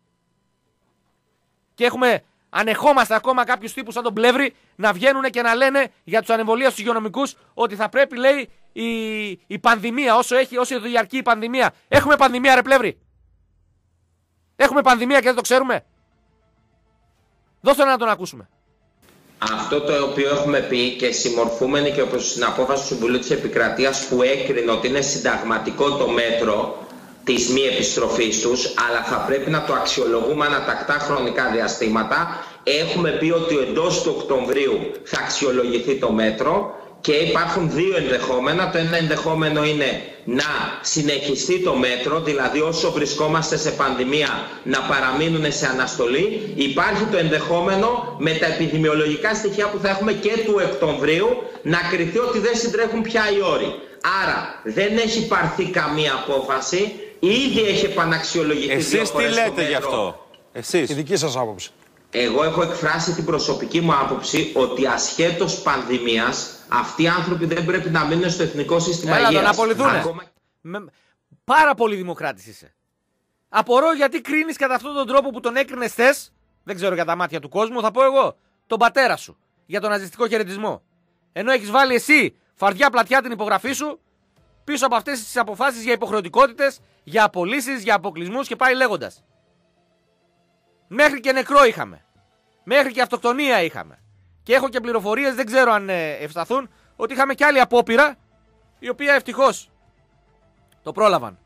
Και έχουμε, ανεχόμαστε ακόμα κάποιους τύπους σαν τον Πλεύρη να βγαίνουν και να λένε για τους ανεμβολίαστους υγειονομικούς ότι θα πρέπει, λέει, η, η πανδημία, όσο έχει, όσο διαρκεί η πανδημία. Έχουμε πανδημία, ρε Πλεύρη? Έχουμε πανδημία και δεν το ξέρουμε? Δώστε να τον ακούσουμε. Αυτό το οποίο έχουμε πει και συμμορφούμενοι και όπως στην απόφαση του Συμβουλίου της Επικρατείας που έκρινε ότι είναι συνταγματικό το μέτρο της μη επιστροφής τους, αλλά θα πρέπει να το αξιολογούμε ανατακτά χρονικά διαστήματα. Έχουμε πει ότι εντός του Οκτωβρίου θα αξιολογηθεί το μέτρο και υπάρχουν δύο ενδεχόμενα. Το ένα ενδεχόμενο είναι να συνεχιστεί το μέτρο, δηλαδή όσο βρισκόμαστε σε πανδημία να παραμείνουν σε αναστολή. Υπάρχει το ενδεχόμενο με τα επιδημιολογικά στοιχεία που θα έχουμε και του Οκτωβρίου να κριθεί ότι δεν συντρέχουν πια οι όροι. Άρα δεν έχει πάρθει καμία απόφαση, ήδη έχει επαναξιολογηθεί. Εσείς τι λέτε γι' αυτό? Εσείς. Η δική σας άποψη. Εγώ έχω εκφράσει την προσωπική μου άποψη ότι ασχέτως πανδημίας αυτοί οι άνθρωποι δεν πρέπει να μείνουν στο εθνικό σύστημα υγείας. Έλα, να απολυθούνε. Ακόμα... Με... Πάρα πολύ δημοκράτης είσαι. Απορώ γιατί κρίνεις κατά αυτόν τον τρόπο που τον έκρινες θες, δεν ξέρω για τα μάτια του κόσμου, θα πω εγώ, τον πατέρα σου για τον ναζιστικό χαιρετισμό. Ενώ έχεις βάλει εσύ φαρδιά πλατιά την υπογραφή σου πίσω από αυτές τις αποφάσεις για υποχρεωτικότητες, για απολύσεις, για αποκλεισμούς και πάει λέγοντας. Μέχρι και νεκρό είχαμε. Μέχρι και αυτοκτονία είχαμε. Και έχω και πληροφορίες, δεν ξέρω αν ε, ευσταθούν, ότι είχαμε και άλλη απόπειρα, η οποία ευτυχώς το πρόλαβαν.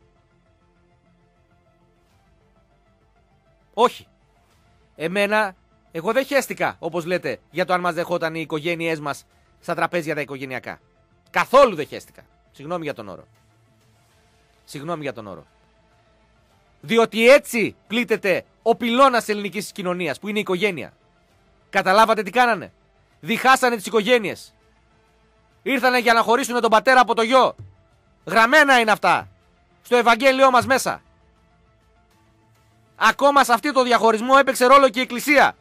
Όχι. Εμένα, εγώ δεν χαίστηκα, όπως λέτε, για το αν μας δεχόταν οι οικογένειές μας στα τραπέζια τα οικογενειακά. Καθόλου δεν χαίστηκα. Συγγνώμη για τον όρο. Συγγνώμη για τον όρο. Διότι έτσι πλήττεται ο πυλώνας ελληνικής κοινωνίας, που είναι η οικογένεια. Καταλάβατε τι κάνανε? Διχάσανε τις οικογένειες. Ήρθανε για να χωρίσουν τον πατέρα από το γιο. Γραμμένα είναι αυτά. Στο Ευαγγέλιό μας μέσα. Ακόμα σε αυτό το διαχωρισμό έπαιξε ρόλο και η Εκκλησία.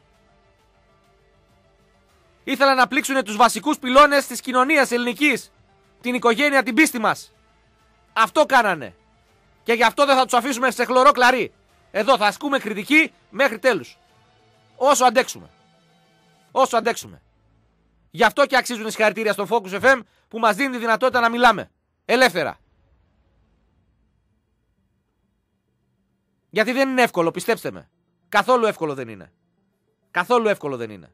Ήθελαν να πλήξουν τους βασικούς πυλώνες της κοινωνίας ελληνικής. Την οικογένεια, την πίστη μας. Αυτό κάνανε. Και γι' αυτό δεν θα τους αφήσουμε σε χλωρό κλαρί. Εδώ θα ασκούμε κριτική μέχρι τέλους. Όσο αντέξουμε. Όσο αντέξουμε. Γι' αυτό και αξίζουν συγχαρητήρια στο Focus εφ εμ που μας δίνει τη δυνατότητα να μιλάμε. Ελεύθερα. Γιατί δεν είναι εύκολο, πιστέψτε με. Καθόλου εύκολο δεν είναι. Καθόλου εύκολο δεν είναι.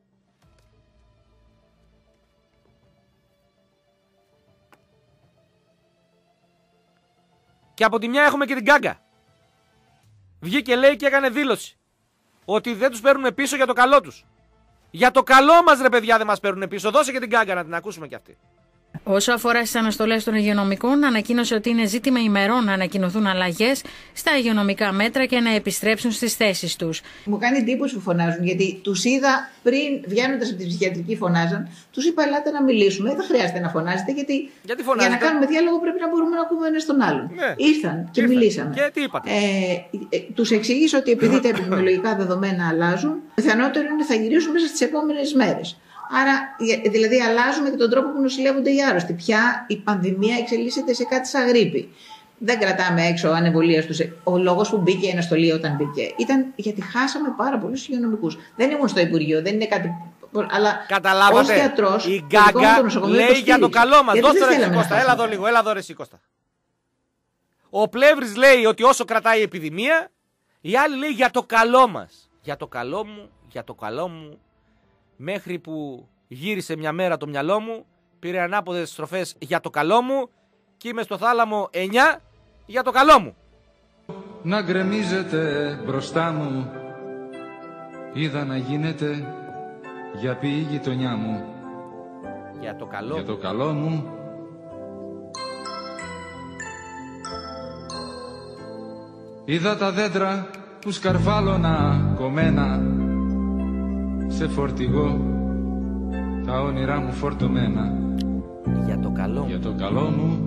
Και από τη μια έχουμε και την Γκάγκα. Βγήκε, λέει, και έκανε δήλωση ότι δεν τους παίρνουν πίσω για το καλό τους. Για το καλό μας, ρε παιδιά, δεν μας παίρνουν πίσω. Δώσε και την Γκάγκα να την ακούσουμε κι αυτή. Όσο αφορά στις αναστολές των υγειονομικών, ανακοίνωσε ότι είναι ζήτημα ημερών να ανακοινωθούν αλλαγές στα υγειονομικά μέτρα και να επιστρέψουν στις θέσεις τους. Μου κάνει εντύπωση που φωνάζουν, γιατί τους είδα πριν βγαίνοντας από την ψυχιατρική, φωνάζαν. Τους είπα: ελάτε να μιλήσουμε. Δεν χρειάζεται να φωνάζετε, γιατί, γιατί για να κάνουμε διάλογο πρέπει να μπορούμε να ακούμε ένα τον άλλον. Ναι. Ήρθαν και Ήρθαν. μιλήσαμε. Και τι είπατε? Ε, ε, τους εξήγησα ότι επειδή τα επιδημιολογικά δεδομένα αλλάζουν, πιθανότερο είναι θα γυρίσουν μέσα στις επόμενες μέρες. Άρα, δηλαδή, αλλάζουμε και τον τρόπο που νοσηλεύονται οι άρρωστοι. Πια η πανδημία εξελίσσεται σε κάτι σαν γρίπη. Δεν κρατάμε έξω ανεμβολίαστους. Ο λόγος που μπήκε η αναστολή όταν μπήκε ήταν γιατί χάσαμε πάρα πολλούς υγειονομικούς. Δεν ήμουν στο Υπουργείο, δεν είναι κάτι. Αλλά καταλάβατε, ως γιατρός, η Γκάγκα λέει για το καλό μας. Δώστε ρε Κώστα, έλα εδώ λίγο, έλα εδώ ρε Κώστα. Ο Πλεύρης λέει ότι όσο κρατάει η επιδημία, η άλλη λέει για το καλό μας. Για το καλό μου, για το καλό μου. Μέχρι που γύρισε μια μέρα το μυαλό μου, πήρε ανάποδες στροφές για το καλό μου και είμαι στο θάλαμο εννιά για το καλό μου. Να γκρεμίζετε μπροστά μου, είδα να γίνεται για πει η γειτονιά μου. Για το καλό, για το καλό μου. Είδα τα δέντρα που σκαρφάλωνα κομμένα σε φορτηγό, τα όνειρά μου φορτωμένα. Για το καλό, για το καλό μου.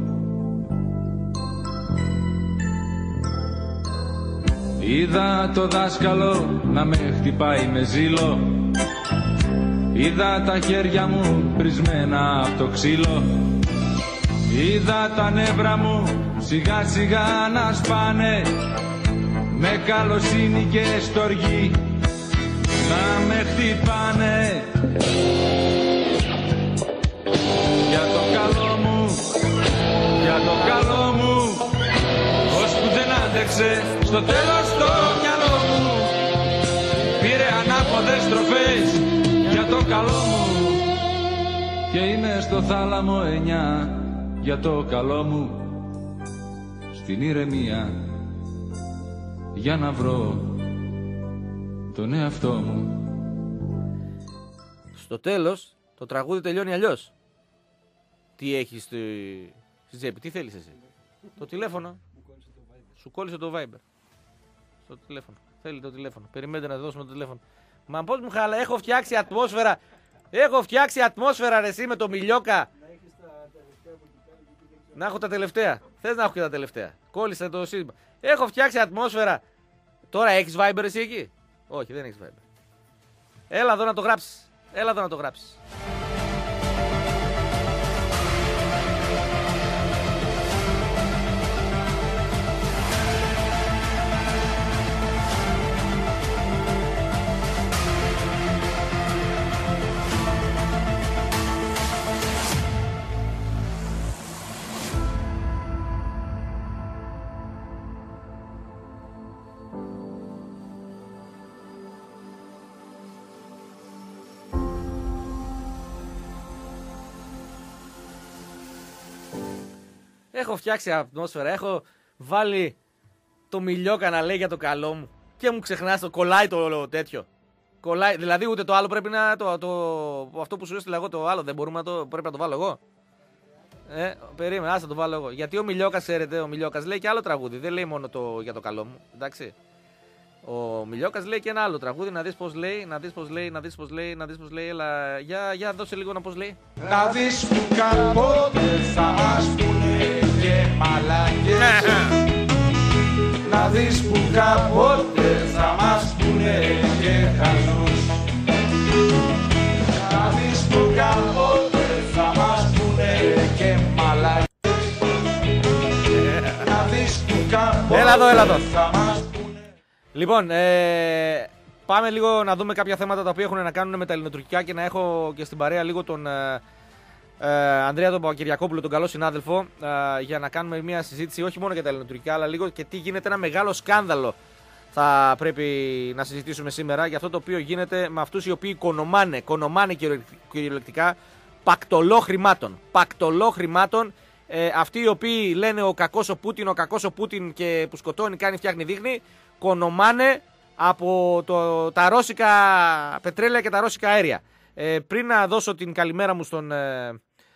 Είδα το δάσκαλο να με χτυπάει με ζήλο, είδα τα χέρια μου πρισμένα από το ξύλο, είδα τα νεύρα μου σιγά σιγά να σπάνε, με καλοσύνη και στοργή να με χτυπάνε. Για το καλό μου, για το καλό μου, ώσπου δεν άντεξε στο τέλος το μυαλό μου, πήρε ανάποδες στροφές για το καλό μου, και είμαι στο θάλαμο εννιά για το καλό μου, στην ηρεμία για να βρω τον εαυτό μου. Στο τέλος το τραγούδι τελειώνει αλλιώς. Τι έχεις στη, στη τσέπη, τι θέλεις εσύ? Το τηλέφωνο. Σου κόλλησε το Viber. Στο τηλέφωνο. Θέλει το τηλέφωνο. Περιμένετε να δώσουμε το τηλέφωνο. Μα πώς μου χαλά, έχω φτιάξει ατμόσφαιρα. Έχω φτιάξει ατμόσφαιρα ρε εσύ με το Μιλιόκα. Να έχω τα τελευταία. Θες να έχω και τα τελευταία? Κόλλησε το σύστημα. Έχω φτιάξει ατμόσφαιρα. Τώρα έχεις Viber εσύ εκεί? Όχι, δεν έχεις Viber. Έλα εδώ να το γράψεις. Έλα εδώ να το γράψεις. Έχω φτιάξει ατμόσφαιρα, έχω βάλει το Μιλιόκα να λέει για το καλό μου και μου ξεχνάς το, κολλάει το τέτοιο. Κολλάει, δηλαδή ούτε το άλλο πρέπει να, το, το, αυτό που σου έστειλα εγώ το άλλο δεν μπορούμε να το, πρέπει να το βάλω εγώ. Ε, περίμενα, ας το βάλω εγώ. Γιατί ο Μιλιόκας, ξέρετε, ο Μιλιόκας λέει και άλλο τραγούδι, δεν λέει μόνο το για το καλό μου, εντάξει. Ο Μιλιόκας λέει και ένα άλλο τραγούδι, να δεις πώς λέει, να δεις πώς λέει, να δεις πώς λέει, να δεις πώς λέει, έλα, για, για δώσε λίγο να πώς λέει. Να δεις που κάποτε θα μας πούνε και μαλάκες. Να δεις που κάποτε θα μας πούνε και χαζούς. Να δεις που κάποτε θα μας πούνε και μαλάκες. Να δεις που κάποτε έλα εδώ, έλα εδώ. θα μας πούνε. Λοιπόν, ε, πάμε λίγο να δούμε κάποια θέματα τα οποία έχουν να κάνουν με τα ελληνοτουρκικά και να έχω και στην παρέα λίγο τον ε, ε, Ανδρέα τον Παπακυριακόπουλο, τον καλό συνάδελφο, ε, για να κάνουμε μια συζήτηση όχι μόνο για τα ελληνοτουρκικά, αλλά λίγο και τι γίνεται, ένα μεγάλο σκάνδαλο θα πρέπει να συζητήσουμε σήμερα για αυτό το οποίο γίνεται με αυτούς οι οποίοι οικονομάνε, οικονομάνε κυριολεκτικά πακτολό χρημάτων. Πακτολό χρημάτων, ε, αυτοί οι οποίοι λένε ο κακός ο Πούτιν, ο κακός ο Πούτιν και που σκοτώνει, κάνει, φτιάχνει, δείχνει. Κονομάνε από το, τα ρώσικα πετρέλαια και τα ρώσικα αέρια. Ε, πριν να δώσω την καλημέρα μου στον ε,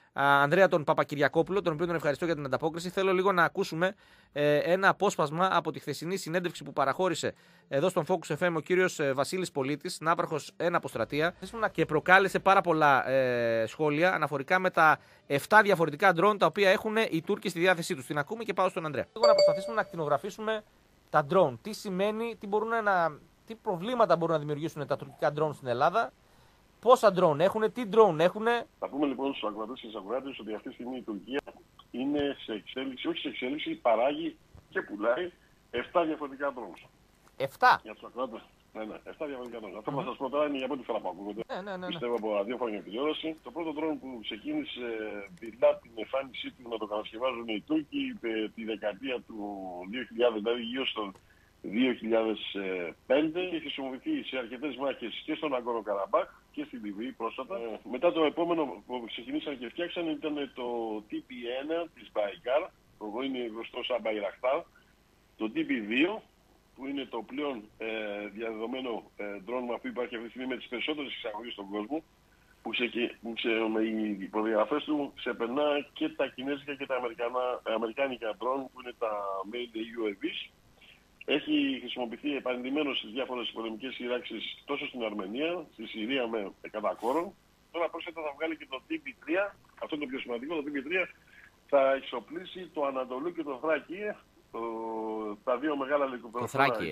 Ανδρέα τον Παπακυριακόπουλο, τον οποίο τον ευχαριστώ για την ανταπόκριση. Θέλω λίγο να ακούσουμε ε, ένα απόσπασμα από τη χθεσινή συνέντευξη που παραχώρησε εδώ στον Focus εφ εμ ο κύριος ε, Βασίλης Πολίτης, ναύαρχος ένα αποστρατεία, και προκάλεσε πάρα πολλά ε, σχόλια αναφορικά με τα επτά διαφορετικά ντρόν τα οποία έχουν οι Τούρκοι στη διάθεσή τους. Την ακούμε και πάω στον Ανδρέα. Λίγο να προσπαθήσουμε να ακτινογραφήσουμε τα ντρόν. Τι σημαίνει, τι, μπορούν να, τι προβλήματα μπορούν να δημιουργήσουν τα τουρκικά ντρόν στην Ελλάδα. Πόσα ντρόν έχουν, τι ντρόν έχουν. Θα πούμε λοιπόν στους ακροατές και στις ακροάτες ότι αυτή τη στιγμή η Τουρκία είναι σε εξέλιξη, όχι σε εξέλιξη, παράγει και πουλάει επτά διαφορετικά ντρόν. επτά? Για τους ακροάτες. Ναι, ναι, επτά διαφορετικά ντρόν. Αυτό που θα σας πω τώρα είναι για πρώτη φορά που ακούγονται. Ναι, ναι, ναι, ναι. Πιστεύω από ραδιόφωνο τηλεόραση. Το πρώτο ντρόν που ξεκίνησε δειλά την εμφάνισή του να το κατασκευάζουν οι Τούρκοι τη δεκαετία του δύο χιλιάδες, δηλαδή γύρω στο δύο χιλιάδες πέντε, και χρησιμοποιηθεί σε αρκετές μάχες και στον Αγκόρο Καραμπάχ και στην Λιβύη πρόσφατα. Ε, μετά το επόμενο που ξεκινήσαν και φτιάξαν ήταν το τι πι ένα της Μπαϊκάρ, που είναι γνωστό σαν Μπαϊραχτάρ, το τι πι δύο, που είναι το πλέον ε, διαδεδομένο ε, ντρόν που υπάρχει αυτή τη στιγμή με τις περισσότερες εξαγωγές στον κόσμο, που, ξε, που ξε, με οι προδιαγραφές του ξεπερνά και τα κινέζικα και τα αμερικάνικα ντρόν, που είναι τα Made γιου έι βις. Έχει χρησιμοποιηθεί επανειλημμένως στις διάφορες πολεμικές σειράξεις τόσο στην Αρμενία, στη Συρία με κατακόρον. Τώρα πρόσφατα θα βγάλει και το τι πι τρία, αυτό είναι το πιο σημαντικό, το τι πι τρία θα εξοπλίσει το Ανατολού και το Θράκη, το, τα δύο μεγάλα λεκοπρόφωνα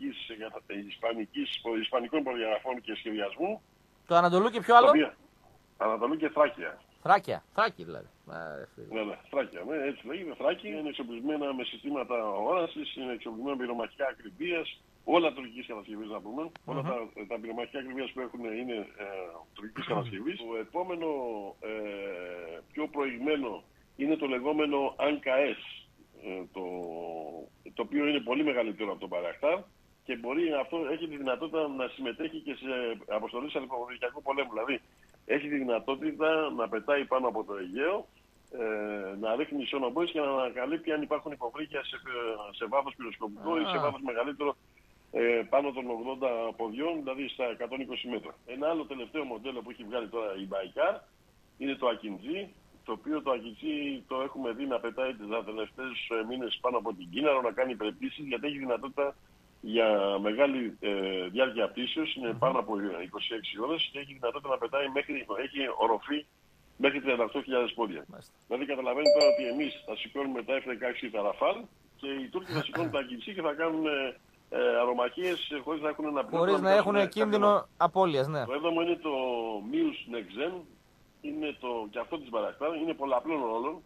ισπανικών προδιαγραφών και σχεδιασμού. Το Ανατολού και ποιο άλλο? Οποία, Ανατολού και Θράκια. Θράκια, Θράκη δηλαδή. Ναι, ναι, Θράκια, ναι, έτσι λέγεται. Θράκη είναι εξοπλισμένα με συστήματα όρασης, είναι εξοπλισμένα με πυρομαχικά ακριβίας, όλα τουρκικής κατασκευής να πούμε. Mm-hmm. Όλα τα, τα πυρομαχικά ακριβίας που έχουν είναι ε, τουρκικής κατασκευής. Το επόμενο ε, πιο προηγμένο είναι το λεγόμενο Ανκαές, ε, το, το οποίο είναι πολύ μεγαλύτερο από τον Μπαϊραχτάρ και μπορεί, αυτό έχει τη δυνατότητα να συμμετέχει και σε αποστολές αλεπομορφιακού πολέμου. Δηλαδή, έχει τη δυνατότητα να πετάει πάνω από το Αιγαίο, ε, να ρίχνει ισονομποίηση και να ανακαλύπτει αν υπάρχουν υποβρύχια σε, σε βάθος πυροσκοπικό ah. ή σε βάθος μεγαλύτερο ε, πάνω των ογδόντα ποδιών, δηλαδή στα εκατόν είκοσι μέτρα. Ένα άλλο τελευταίο μοντέλο που έχει βγάλει τώρα η Μπαϊκάρ είναι το Ακιντζή, το οποίο το Ακιντζή το έχουμε δει να πετάει τις τελευταίες μήνες πάνω από την Κίναρο, να κάνει υπερπτήσεις, γιατί έχει δυνατότητα για μεγάλη ε, διάρκεια πτήσεως, είναι mm-hmm. πάνω από είκοσι έξι ώρες και έχει δυνατότητα να πετάει μέχρι, έχει οροφή μέχρι τριάντα οκτώ χιλιάδες πόδια. Mm-hmm. Δηλαδή καταλαβαίνει τώρα ότι εμείς θα σηκώνουμε τα εφ δεκαέξι τα Ραφάλ και οι Τούρκοι θα σηκώνουν τα Ακιντζή και θα κάνουν ε, ε, αρωμακίες χωρίς να έχουν ένα πλήρω. Χωρίς να έχουν κίνδυνο απώλειας, ναι. Το έβδομο είναι το Mius Nexen, είναι το, και αυτό της Μπαϊραχτάρ, είναι πολλαπλών ρόλων.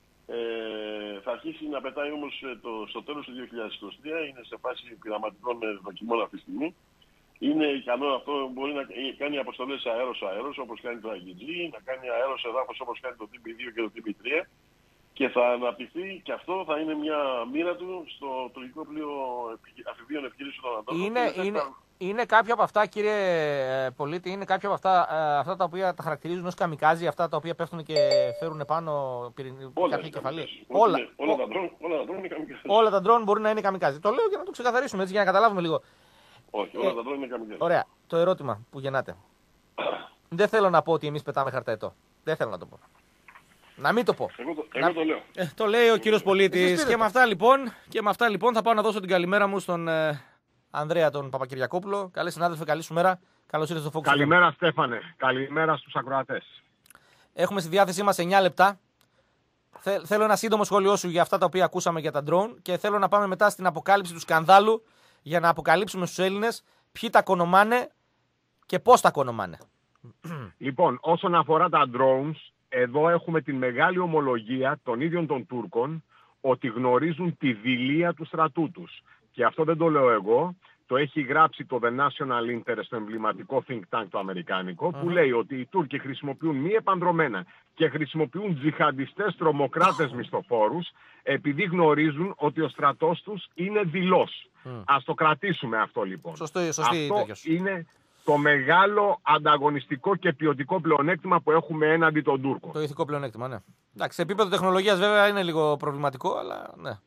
Ε, θα αρχίσει να πετάει όμως το, στο τέλος του δύο χιλιάδες είκοσι τρία, είναι σε φάση πειραματικών δοκιμών αυτή τη στιγμή. Είναι ικανό αυτό, μπορεί να κάνει αποστολές αέρος-αέρος όπως κάνει το Ακιντζή, να κάνει αέρος-εδάφος όπως κάνει το τι πι δύο και το τι πι τρία και θα αναπτυχθεί και αυτό θα είναι μια μοίρα του στο τουρκικό πλοίο αμφιβίων επιχειρήσεων των Ανατολών. Είναι, είναι, είναι κάποια από αυτά, κύριε Πολίτη, είναι κάποια από αυτά, αυτά τα οποία τα χαρακτηρίζουν ως καμικάζι, αυτά τα οποία πέφτουν και φέρουν πάνω κάποια κεφαλή. Όλα, όλα, τα ντρόν, όλα τα ντρόν είναι καμικάζι. Όλα τα ντρόν μπορεί να είναι καμικάζι. Το λέω για να το ξεκαθαρίσουμε έτσι, για να καταλάβουμε λίγο. Όχι, όλα ε, τα ντρόν είναι καμικάζι. Ωραία. Το ερώτημα που γεννάτε. Δεν θέλω να πω ότι εμείς πετάμε χαρταετό. Δεν θέλω να το πω. Να μην το πω. Εγώ το, εγώ να... το λέω. Ε, το λέει ο κύριος Πολίτης. Και με, αυτά, λοιπόν, και με αυτά λοιπόν θα πάω να δώσω την καλημέρα μου στον ε, Ανδρέα τον Παπακυριακόπουλο. Καλή συνάδελφε, καλή σου μέρα. Καλώς ήρθες στο Focus. Καλημέρα Στέφανε. Καλημέρα στους ακροατές. Έχουμε στη διάθεσή μας εννιά λεπτά. Θε, θέλω ένα σύντομο σχόλιο σου για αυτά τα οποία ακούσαμε για τα ντρόν και θέλω να πάμε μετά στην αποκάλυψη του σκανδάλου για να αποκαλύψουμε στους Έλληνες ποιοι τα κονομάνε και πώς τα κονομάνε. Λοιπόν, όσον αφορά τα drones, εδώ έχουμε την μεγάλη ομολογία των ίδιων των Τούρκων ότι γνωρίζουν τη δειλία του στρατού τους. Και αυτό δεν το λέω εγώ, το έχει γράψει το The National Interest, το εμβληματικό think tank το αμερικάνικο, uh-huh. που λέει ότι οι Τούρκοι χρησιμοποιούν μη επανδρομένα και χρησιμοποιούν τζιχαντιστές, τρομοκράτες, μισθοφόρους, επειδή γνωρίζουν ότι ο στρατός τους είναι δειλός. Mm. Ας το κρατήσουμε αυτό λοιπόν. Σωστό, σωστή, αυτό είναι το μεγάλο ανταγωνιστικό και ποιοτικό πλεονέκτημα που έχουμε έναντι των Τούρκων. Το ηθικό πλεονέκτημα, ναι. Εντάξει, σε επίπεδο τεχνολογίας βέβαια είναι λίγο προβληματικό, αλλά ναι.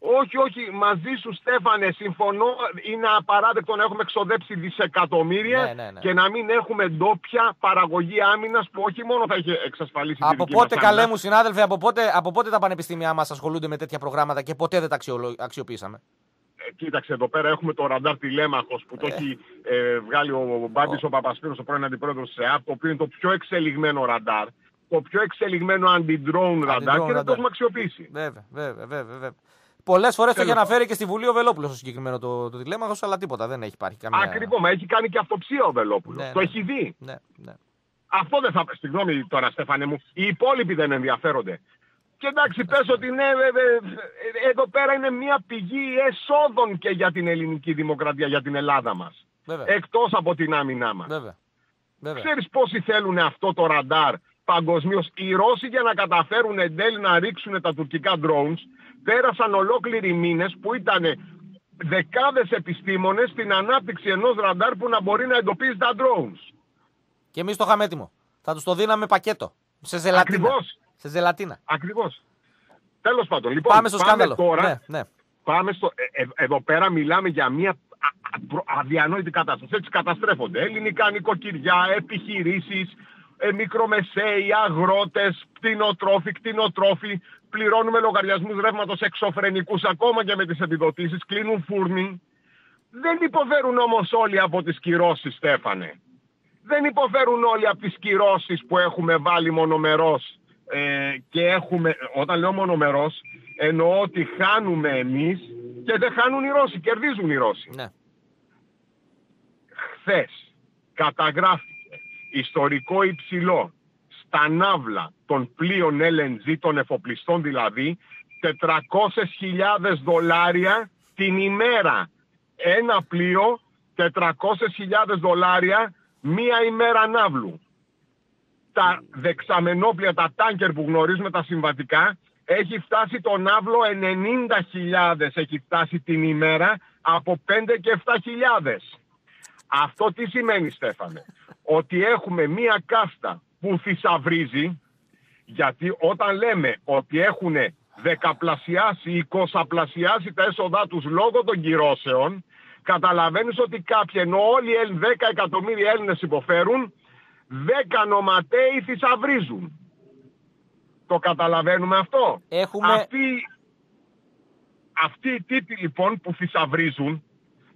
Όχι, όχι, μαζί σου Στέφανε, συμφωνώ, είναι απαράδεκτο να έχουμε εξοδέψει δισεκατομμύρια ναι, ναι, ναι. και να μην έχουμε ντόπια παραγωγή άμυνας που όχι μόνο θα έχει εξασφαλίσει τη Από δική πότε, μας καλέ άμυνα. μου συνάδελφε, από πότε, από πότε τα πανεπιστήμια μας ασχολούνται με τέτοια προγράμματα και ποτέ δεν τα αξιολο... αξιοποιήσαμε. Ε, κοίταξε, εδώ πέρα έχουμε το ραντάρ τηλέμαχος που το ε. έχει ε, βγάλει ο Μπάντης, ο, ο Παπασπύρος, ο πρώην αντιπρόεδρος της ΕΑΠ, το οποίο είναι το πιο εξελιγμένο ραντάρ, το πιο εξελιγμένο αντι-drone ραντάρ και δεν το έχουμε αξιοποιήσει. Βέβαια, βέβαια, βέβαια. βέβαια. Πολλές φορές το έχει αναφέρει και στη Βουλή ο Βελόπουλος το συγκεκριμένο το, το τηλέμαχος, αλλά τίποτα, δεν έχει υπάρχει καμία. Ακριβώς, μα έχει κάνει και αυτοψία ο Βελόπουλος. Ναι, το ναι. έχει δει. Ναι, ναι. Αυτό δεν θα. Συγγνώμη τώρα, Στέφανε μου, οι υπόλοιποι δεν ενδιαφέρονται. Και εντάξει, πες ότι ναι, βέβαια, εδώ πέρα είναι μια πηγή εσόδων και για την ελληνική δημοκρατία, για την Ελλάδα μας. Βέβαια. Εκτός από την άμυνά μας. Βέβαια. Βέβαια. Ξέρεις πόσοι θέλουν αυτό το ραντάρ παγκοσμίως? Οι Ρώσοι για να καταφέρουν εν τέλει να ρίξουν τα τουρκικά drones, πέρασαν ολόκληροι μήνες που ήταν δεκάδες επιστήμονες στην ανάπτυξη ενός ραντάρ που να μπορεί να εντοπίζει τα drones. Και εμείς το είχαμε έτοιμο. Θα τους το δίναμε πακέτο. Σε ζελατίνα. Ακριβώς. Σε ζελατίνα. Ακριβώς. Τέλος πάντων. Λοιπόν, πάμε στο πάμε σκάνδαλο. Τώρα, ναι, ναι. Πάμε στο, ε, ε, εδώ πέρα μιλάμε για μια αδιανόητη κατάσταση. Έτσι καταστρέφονται ελληνικά νοικοκυριά, επιχειρήσεις, ε, μικρομεσαίοι, αγρότες, κτηνοτρόφοι, κτηνοτρόφοι. Πληρώνουμε λογαριασμούς ρεύματος εξωφρενικούς ακόμα και με τις επιδοτήσεις. Κλείνουν φούρνοι. Δεν υποφέρουν όμως όλοι από τις κυρώσεις, Στέφανε. Δεν υποφέρουν όλοι από τις κυρώσεις που έχουμε βάλει μονομερός. Ε, και έχουμε, όταν λέω μονομερός, εννοώ ότι χάνουμε εμείς και δεν χάνουν οι Ρώσοι, κερδίζουν οι Ρώσοι. Ναι. Χθες καταγράφηκε ιστορικό υψηλό στα ναύλα των πλοίων ελ εν τζι, των εφοπλιστών δηλαδή, τετρακόσιες χιλιάδες δολάρια την ημέρα. Ένα πλοίο, τετρακόσιες χιλιάδες δολάρια μία ημέρα ναύλου. Τα δεξαμενόπλια, τα τάνκερ που γνωρίζουμε, τα συμβατικά, έχει φτάσει το ναύλο ενενήντα χιλιάδες, έχει φτάσει την ημέρα από πέντε και επτά χιλιάδες. Αυτό τι σημαίνει, Στέφανε? Ότι έχουμε μία κάστα που θησαυρίζει, γιατί όταν λέμε ότι έχουν δεκαπλασιάσει ή εικοσαπλασιάσει τα έσοδά τους λόγω των κυρώσεων, καταλαβαίνεις ότι κάποιοι, ενώ όλοι οι δέκα εκατομμύρια Έλληνες υποφέρουν, δέκα νοματέοι θησαυρίζουν. Το καταλαβαίνουμε αυτό? Έχουμε... Αυτοί, αυτοί οι τύποι λοιπόν που θησαυρίζουν,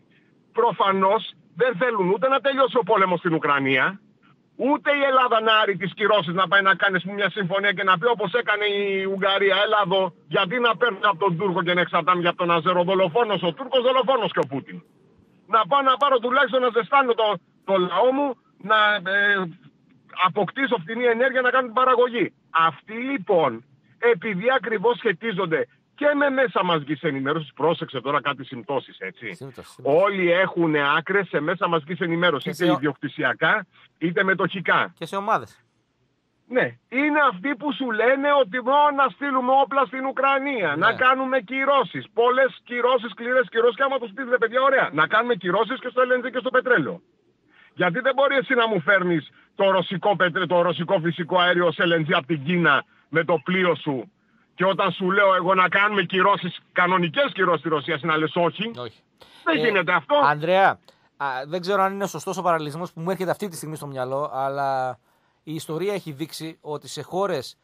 προφανώς δεν θέλουν ούτε να τελειώσει ο πόλεμος στην Ουκρανία, ούτε η Ελλάδα να άρει τις κυρώσεις, να πάει να κάνει μια συμφωνία και να πει όπως έκανε η Ουγγαρία, έλα εδώ, γιατί να παίρνει από τον Τούρκο και να εξαρτάμε για τον Αζέρο, δολοφόνος ο Τούρκος, δολοφόνος και ο Πούτιν. Να πάω να πάρω τουλάχιστον να ζεστάνω το, το λαό μου, να ε, αποκτήσω φτηνή ενέργεια να κάνω την παραγωγή. Αυτοί λοιπόν, επειδή ακριβώς σχετίζονται και με μέσα μαζικής ενημέρωσης, πρόσεξε τώρα κάτι συμπτώσεις, έτσι. Σύμπτωση, σύμπτωση. Όλοι έχουν άκρες σε μέσα μαζικής ενημέρωσης, είτε σε... ιδιοκτησιακά, είτε μετοχικά. Και σε ομάδες. Ναι, είναι αυτοί που σου λένε ότι μόνο να στείλουμε όπλα στην Ουκρανία, ναι. Να κάνουμε κυρώσεις, πολλές κυρώσεις, σκληρές κυρώσεις, και άμα τους πεις, ρε παιδιά, ωραία, να κάνουμε κυρώσεις και στο ελ εν τζι και στο πετρέλαιο. Γιατί δεν μπορεί εσύ να μου φέρνεις το ρωσικό, πετρέ, το ρωσικό φυσικό αέριο σε ελ εν τζι από την Κίνα με το πλοίο σου, και όταν σου λέω εγώ να κάνουμε κυρώσεις, κανονικές κυρώσεις στη Ρωσία, να λες όχι. όχι. Δεν ε, γίνεται αυτό. Ανδρέα, α, δεν ξέρω αν είναι σωστός ο παραλληλισμός που μου έρχεται αυτή τη στιγμή στο μυαλό, αλλά η ιστορία έχει δείξει ότι σε χώρες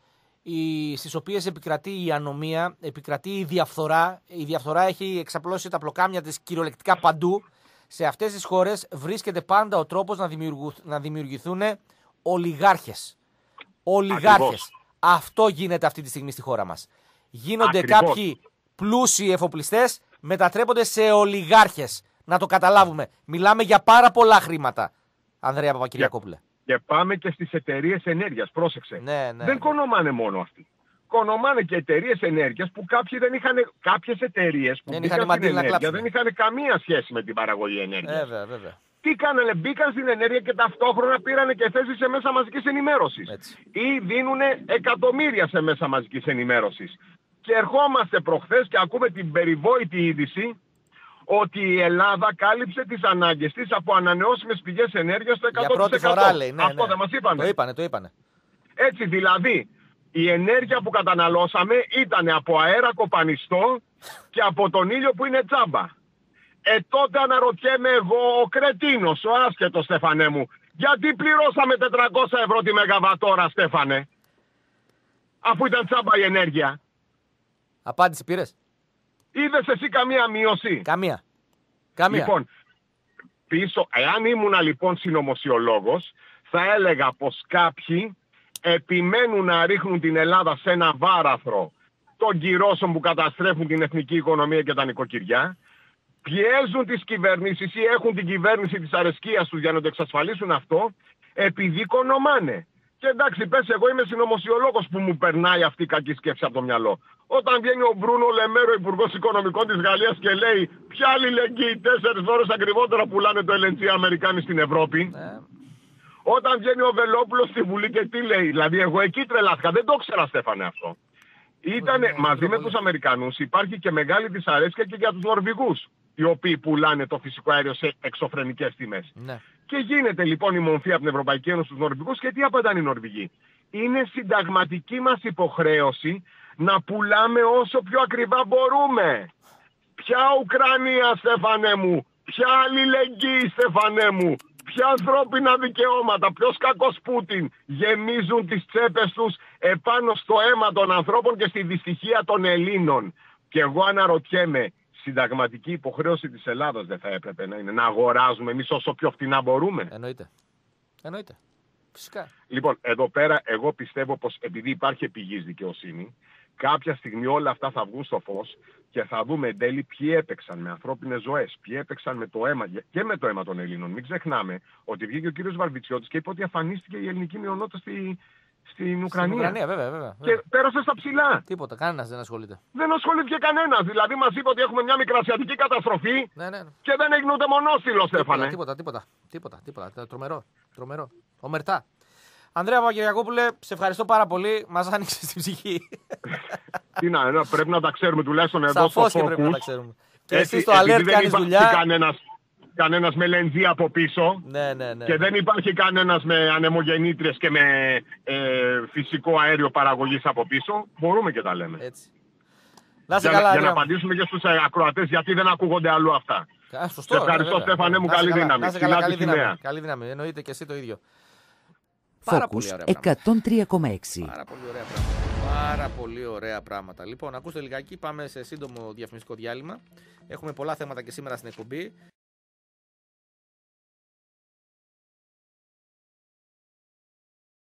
στις οποίες επικρατεί η ανομία, επικρατεί η διαφθορά, η διαφθορά έχει εξαπλώσει τα πλοκάμια της κυριολεκτικά παντού, σε αυτές τις χώρες βρίσκεται πάντα ο τρόπος να, δημιουργου, να δημιουργηθούν ολιγάρχες. Ολιγάρχες. Αυτό γίνεται αυτή τη στιγμή στη χώρα μας. Γίνονται Ακριβώς. κάποιοι πλούσιοι εφοπλιστές, μετατρέπονται σε ολιγάρχες. Να το καταλάβουμε. Μιλάμε για πάρα πολλά χρήματα, Ανδρέα Παπακυριακόπουλε. Και πάμε και στις εταιρείες ενέργειας, πρόσεξε. Ναι, ναι, δεν κονομάνε μόνο αυτοί. Κονομάνε και εταιρείες ενέργειας που κάποιοι δεν είχαν, κάποιες εταιρείες που δεν είχαν, στην ενέργεια, δεν είχαν καμία σχέση με την παραγωγή ενέργειας. Βέβαια, βέβαια. Τι κάνανε, μπήκαν στην ενέργεια και ταυτόχρονα πήραν και θέσεις σε μέσα μαζικής ενημέρωσης. Έτσι. Ή δίνουν εκατομμύρια σε μέσα μαζικής ενημέρωσης. Και ερχόμαστε προχθές και ακούμε την περιβόητη είδηση ότι η Ελλάδα κάλυψε τις ανάγκες της από ανανεώσιμες πηγές ενέργειας στο εκατό τοις εκατό. Για πρώτη φορά, λέει. Ναι, Αυτό ναι. δεν μας είπανε. Το είπανε, το είπανε. Έτσι δηλαδή, η ενέργεια που καταναλώσαμε ήταν από αέρα κοπανιστό και από τον ήλιο που είναι τσάμπα. Ε, τότε αναρωτιέμαι εγώ, ο κρετίνος, ο άσχετος, Στέφανέ μου, γιατί πληρώσαμε τετρακόσια ευρώ τη μεγαβατόρα, Στέφανε, αφού ήταν τσάμπα η ενέργεια. Απάντηση πήρες? Είδες εσύ καμία μείωση? Καμία. Καμία. Λοιπόν, πίσω, εάν ήμουνα λοιπόν συνωμοσιολόγος, θα έλεγα πως κάποιοι επιμένουν να ρίχνουν την Ελλάδα σε ένα βάραθρο των κυρώσεων που καταστρέφουν την εθνική οικονομία και τα νοικοκυριά, πιέζουν τις κυβερνήσεις ή έχουν την κυβέρνηση της αρεσκίας τους για να το εξασφαλίσουν αυτό, επειδή οικονομάνε. Και εντάξει, πες, εγώ είμαι συνωμοσιολόγος που μου περνάει αυτή η κακή σκέψη από το μυαλό. Όταν βγαίνει ο Μπρούνο Λεμέρο, Υπουργός Οικονομικών της Γαλλίας, και λέει ποια αλληλεγγύη, τέσσερις ώρες ακριβότερα πουλάνε το ελ εν τζι Αμερικάνοι στην Ευρώπη. Ναι. Όταν βγαίνει ο Βελόπουλος στη Βουλή και τι λέει, δηλαδή εγώ εκεί τρελάθηκα, δεν το ξέρα, Στέφανε, αυτό. Ήτανε μαζί με τους Αμερικανούς, υπάρχει και μεγάλη δυσαρέσκεια και για τους Νορβηγούς, οι οποίοι πουλάνε το φυσικό αέριο σε εξωφρενικές τιμές. Ναι. Και γίνεται λοιπόν η μομφή από την Ευρωπαϊκή Ένωση στους Νορβηγούς, και τι απαντάνε οι Νορβηγοί? Είναι συνταγματική μας υποχρέωση να πουλάμε όσο πιο ακριβά μπορούμε. Ποια Ουκρανία, Στέφανέ μου, ποια αλληλεγγύη, Στέφανέ μου, ποια ανθρώπινα δικαιώματα, ποιος κακός Πούτιν? Γεμίζουν τις τσέπες τους επάνω στο αίμα των ανθρώπων και στη δυστυχία των Ελλήνων. Και εγώ αναρωτιέμαι, συνταγματική υποχρέωση της Ελλάδας δεν θα έπρεπε να είναι να αγοράζουμε εμείς όσο πιο φθηνά μπορούμε? Εννοείται. Εννοείται. Φυσικά. Λοιπόν, εδώ πέρα εγώ πιστεύω πως επειδή υπάρχει επιγής δικαιοσύνη, κάποια στιγμή όλα αυτά θα βγουν στο φως και θα δούμε εν τέλει ποιοι έπαιξαν με ανθρώπινες ζωές, ποιοι έπαιξαν με το αίμα και με το αίμα των Ελλήνων. Μην ξεχνάμε ότι βγήκε ο κύριος Βαρβιτσιώτης και είπε ότι αφανίστηκε η ελληνική μειονότητα στη, στην Ουκρανία. Στην Ουκρανία, βέβαια, βέβαια, βέβαια. Και πέρασε στα ψηλά. Τίποτα, κανένας δεν ασχολείται. Δεν ασχολήθηκε κανένας. Δηλαδή μας είπε ότι έχουμε μια μικρασιατική καταστροφή, ναι, ναι, ναι, και δεν έγινε ούτε μονόστιλο, Στέφανε. Τίποτα, τίποτα, τίποτα, τίποτα, τίποτα. Τρομερό, τρομερό. Ομερτά. Ανδρέα Παπακυριακόπουλε, σε ευχαριστώ πάρα πολύ. Μας άνοιξες την ψυχή. Τι να, ναι, πρέπει να τα ξέρουμε τουλάχιστον εδώ στο Focus. Και πρέπει να τα ξέρουμε. Και εσύ στο Alert κάνεις δουλειά. Κανένας, κανένας με λενζί από πίσω. Ναι, ναι, ναι. Και δεν υπάρχει κανένας με ανεμογεννήτριες και με ε, φυσικό αέριο παραγωγής από πίσω. Μπορούμε και τα λέμε. Έτσι. Να σε για, καλά, για να απαντήσουμε και στους ακροατές γιατί δεν ακούγονται αλλού αυτά. Α, σωστό, σε ευχαριστώ, Στέφανε μου, καλή δύναμη. Να σε καλά, καλή δύναμη. Καλή δύναμη. Εννοείται και εσύ το ίδιο. Focus εκατόν τρία κόμμα έξι. Πάρα πολύ ωραία πράγματα. Πάρα πολύ ωραία πράγματα. Λοιπόν, ακούστε λιγάκι, πάμε σε σύντομο διαφημιστικό διάλειμμα. Έχουμε πολλά θέματα και σήμερα στην εκπομπή.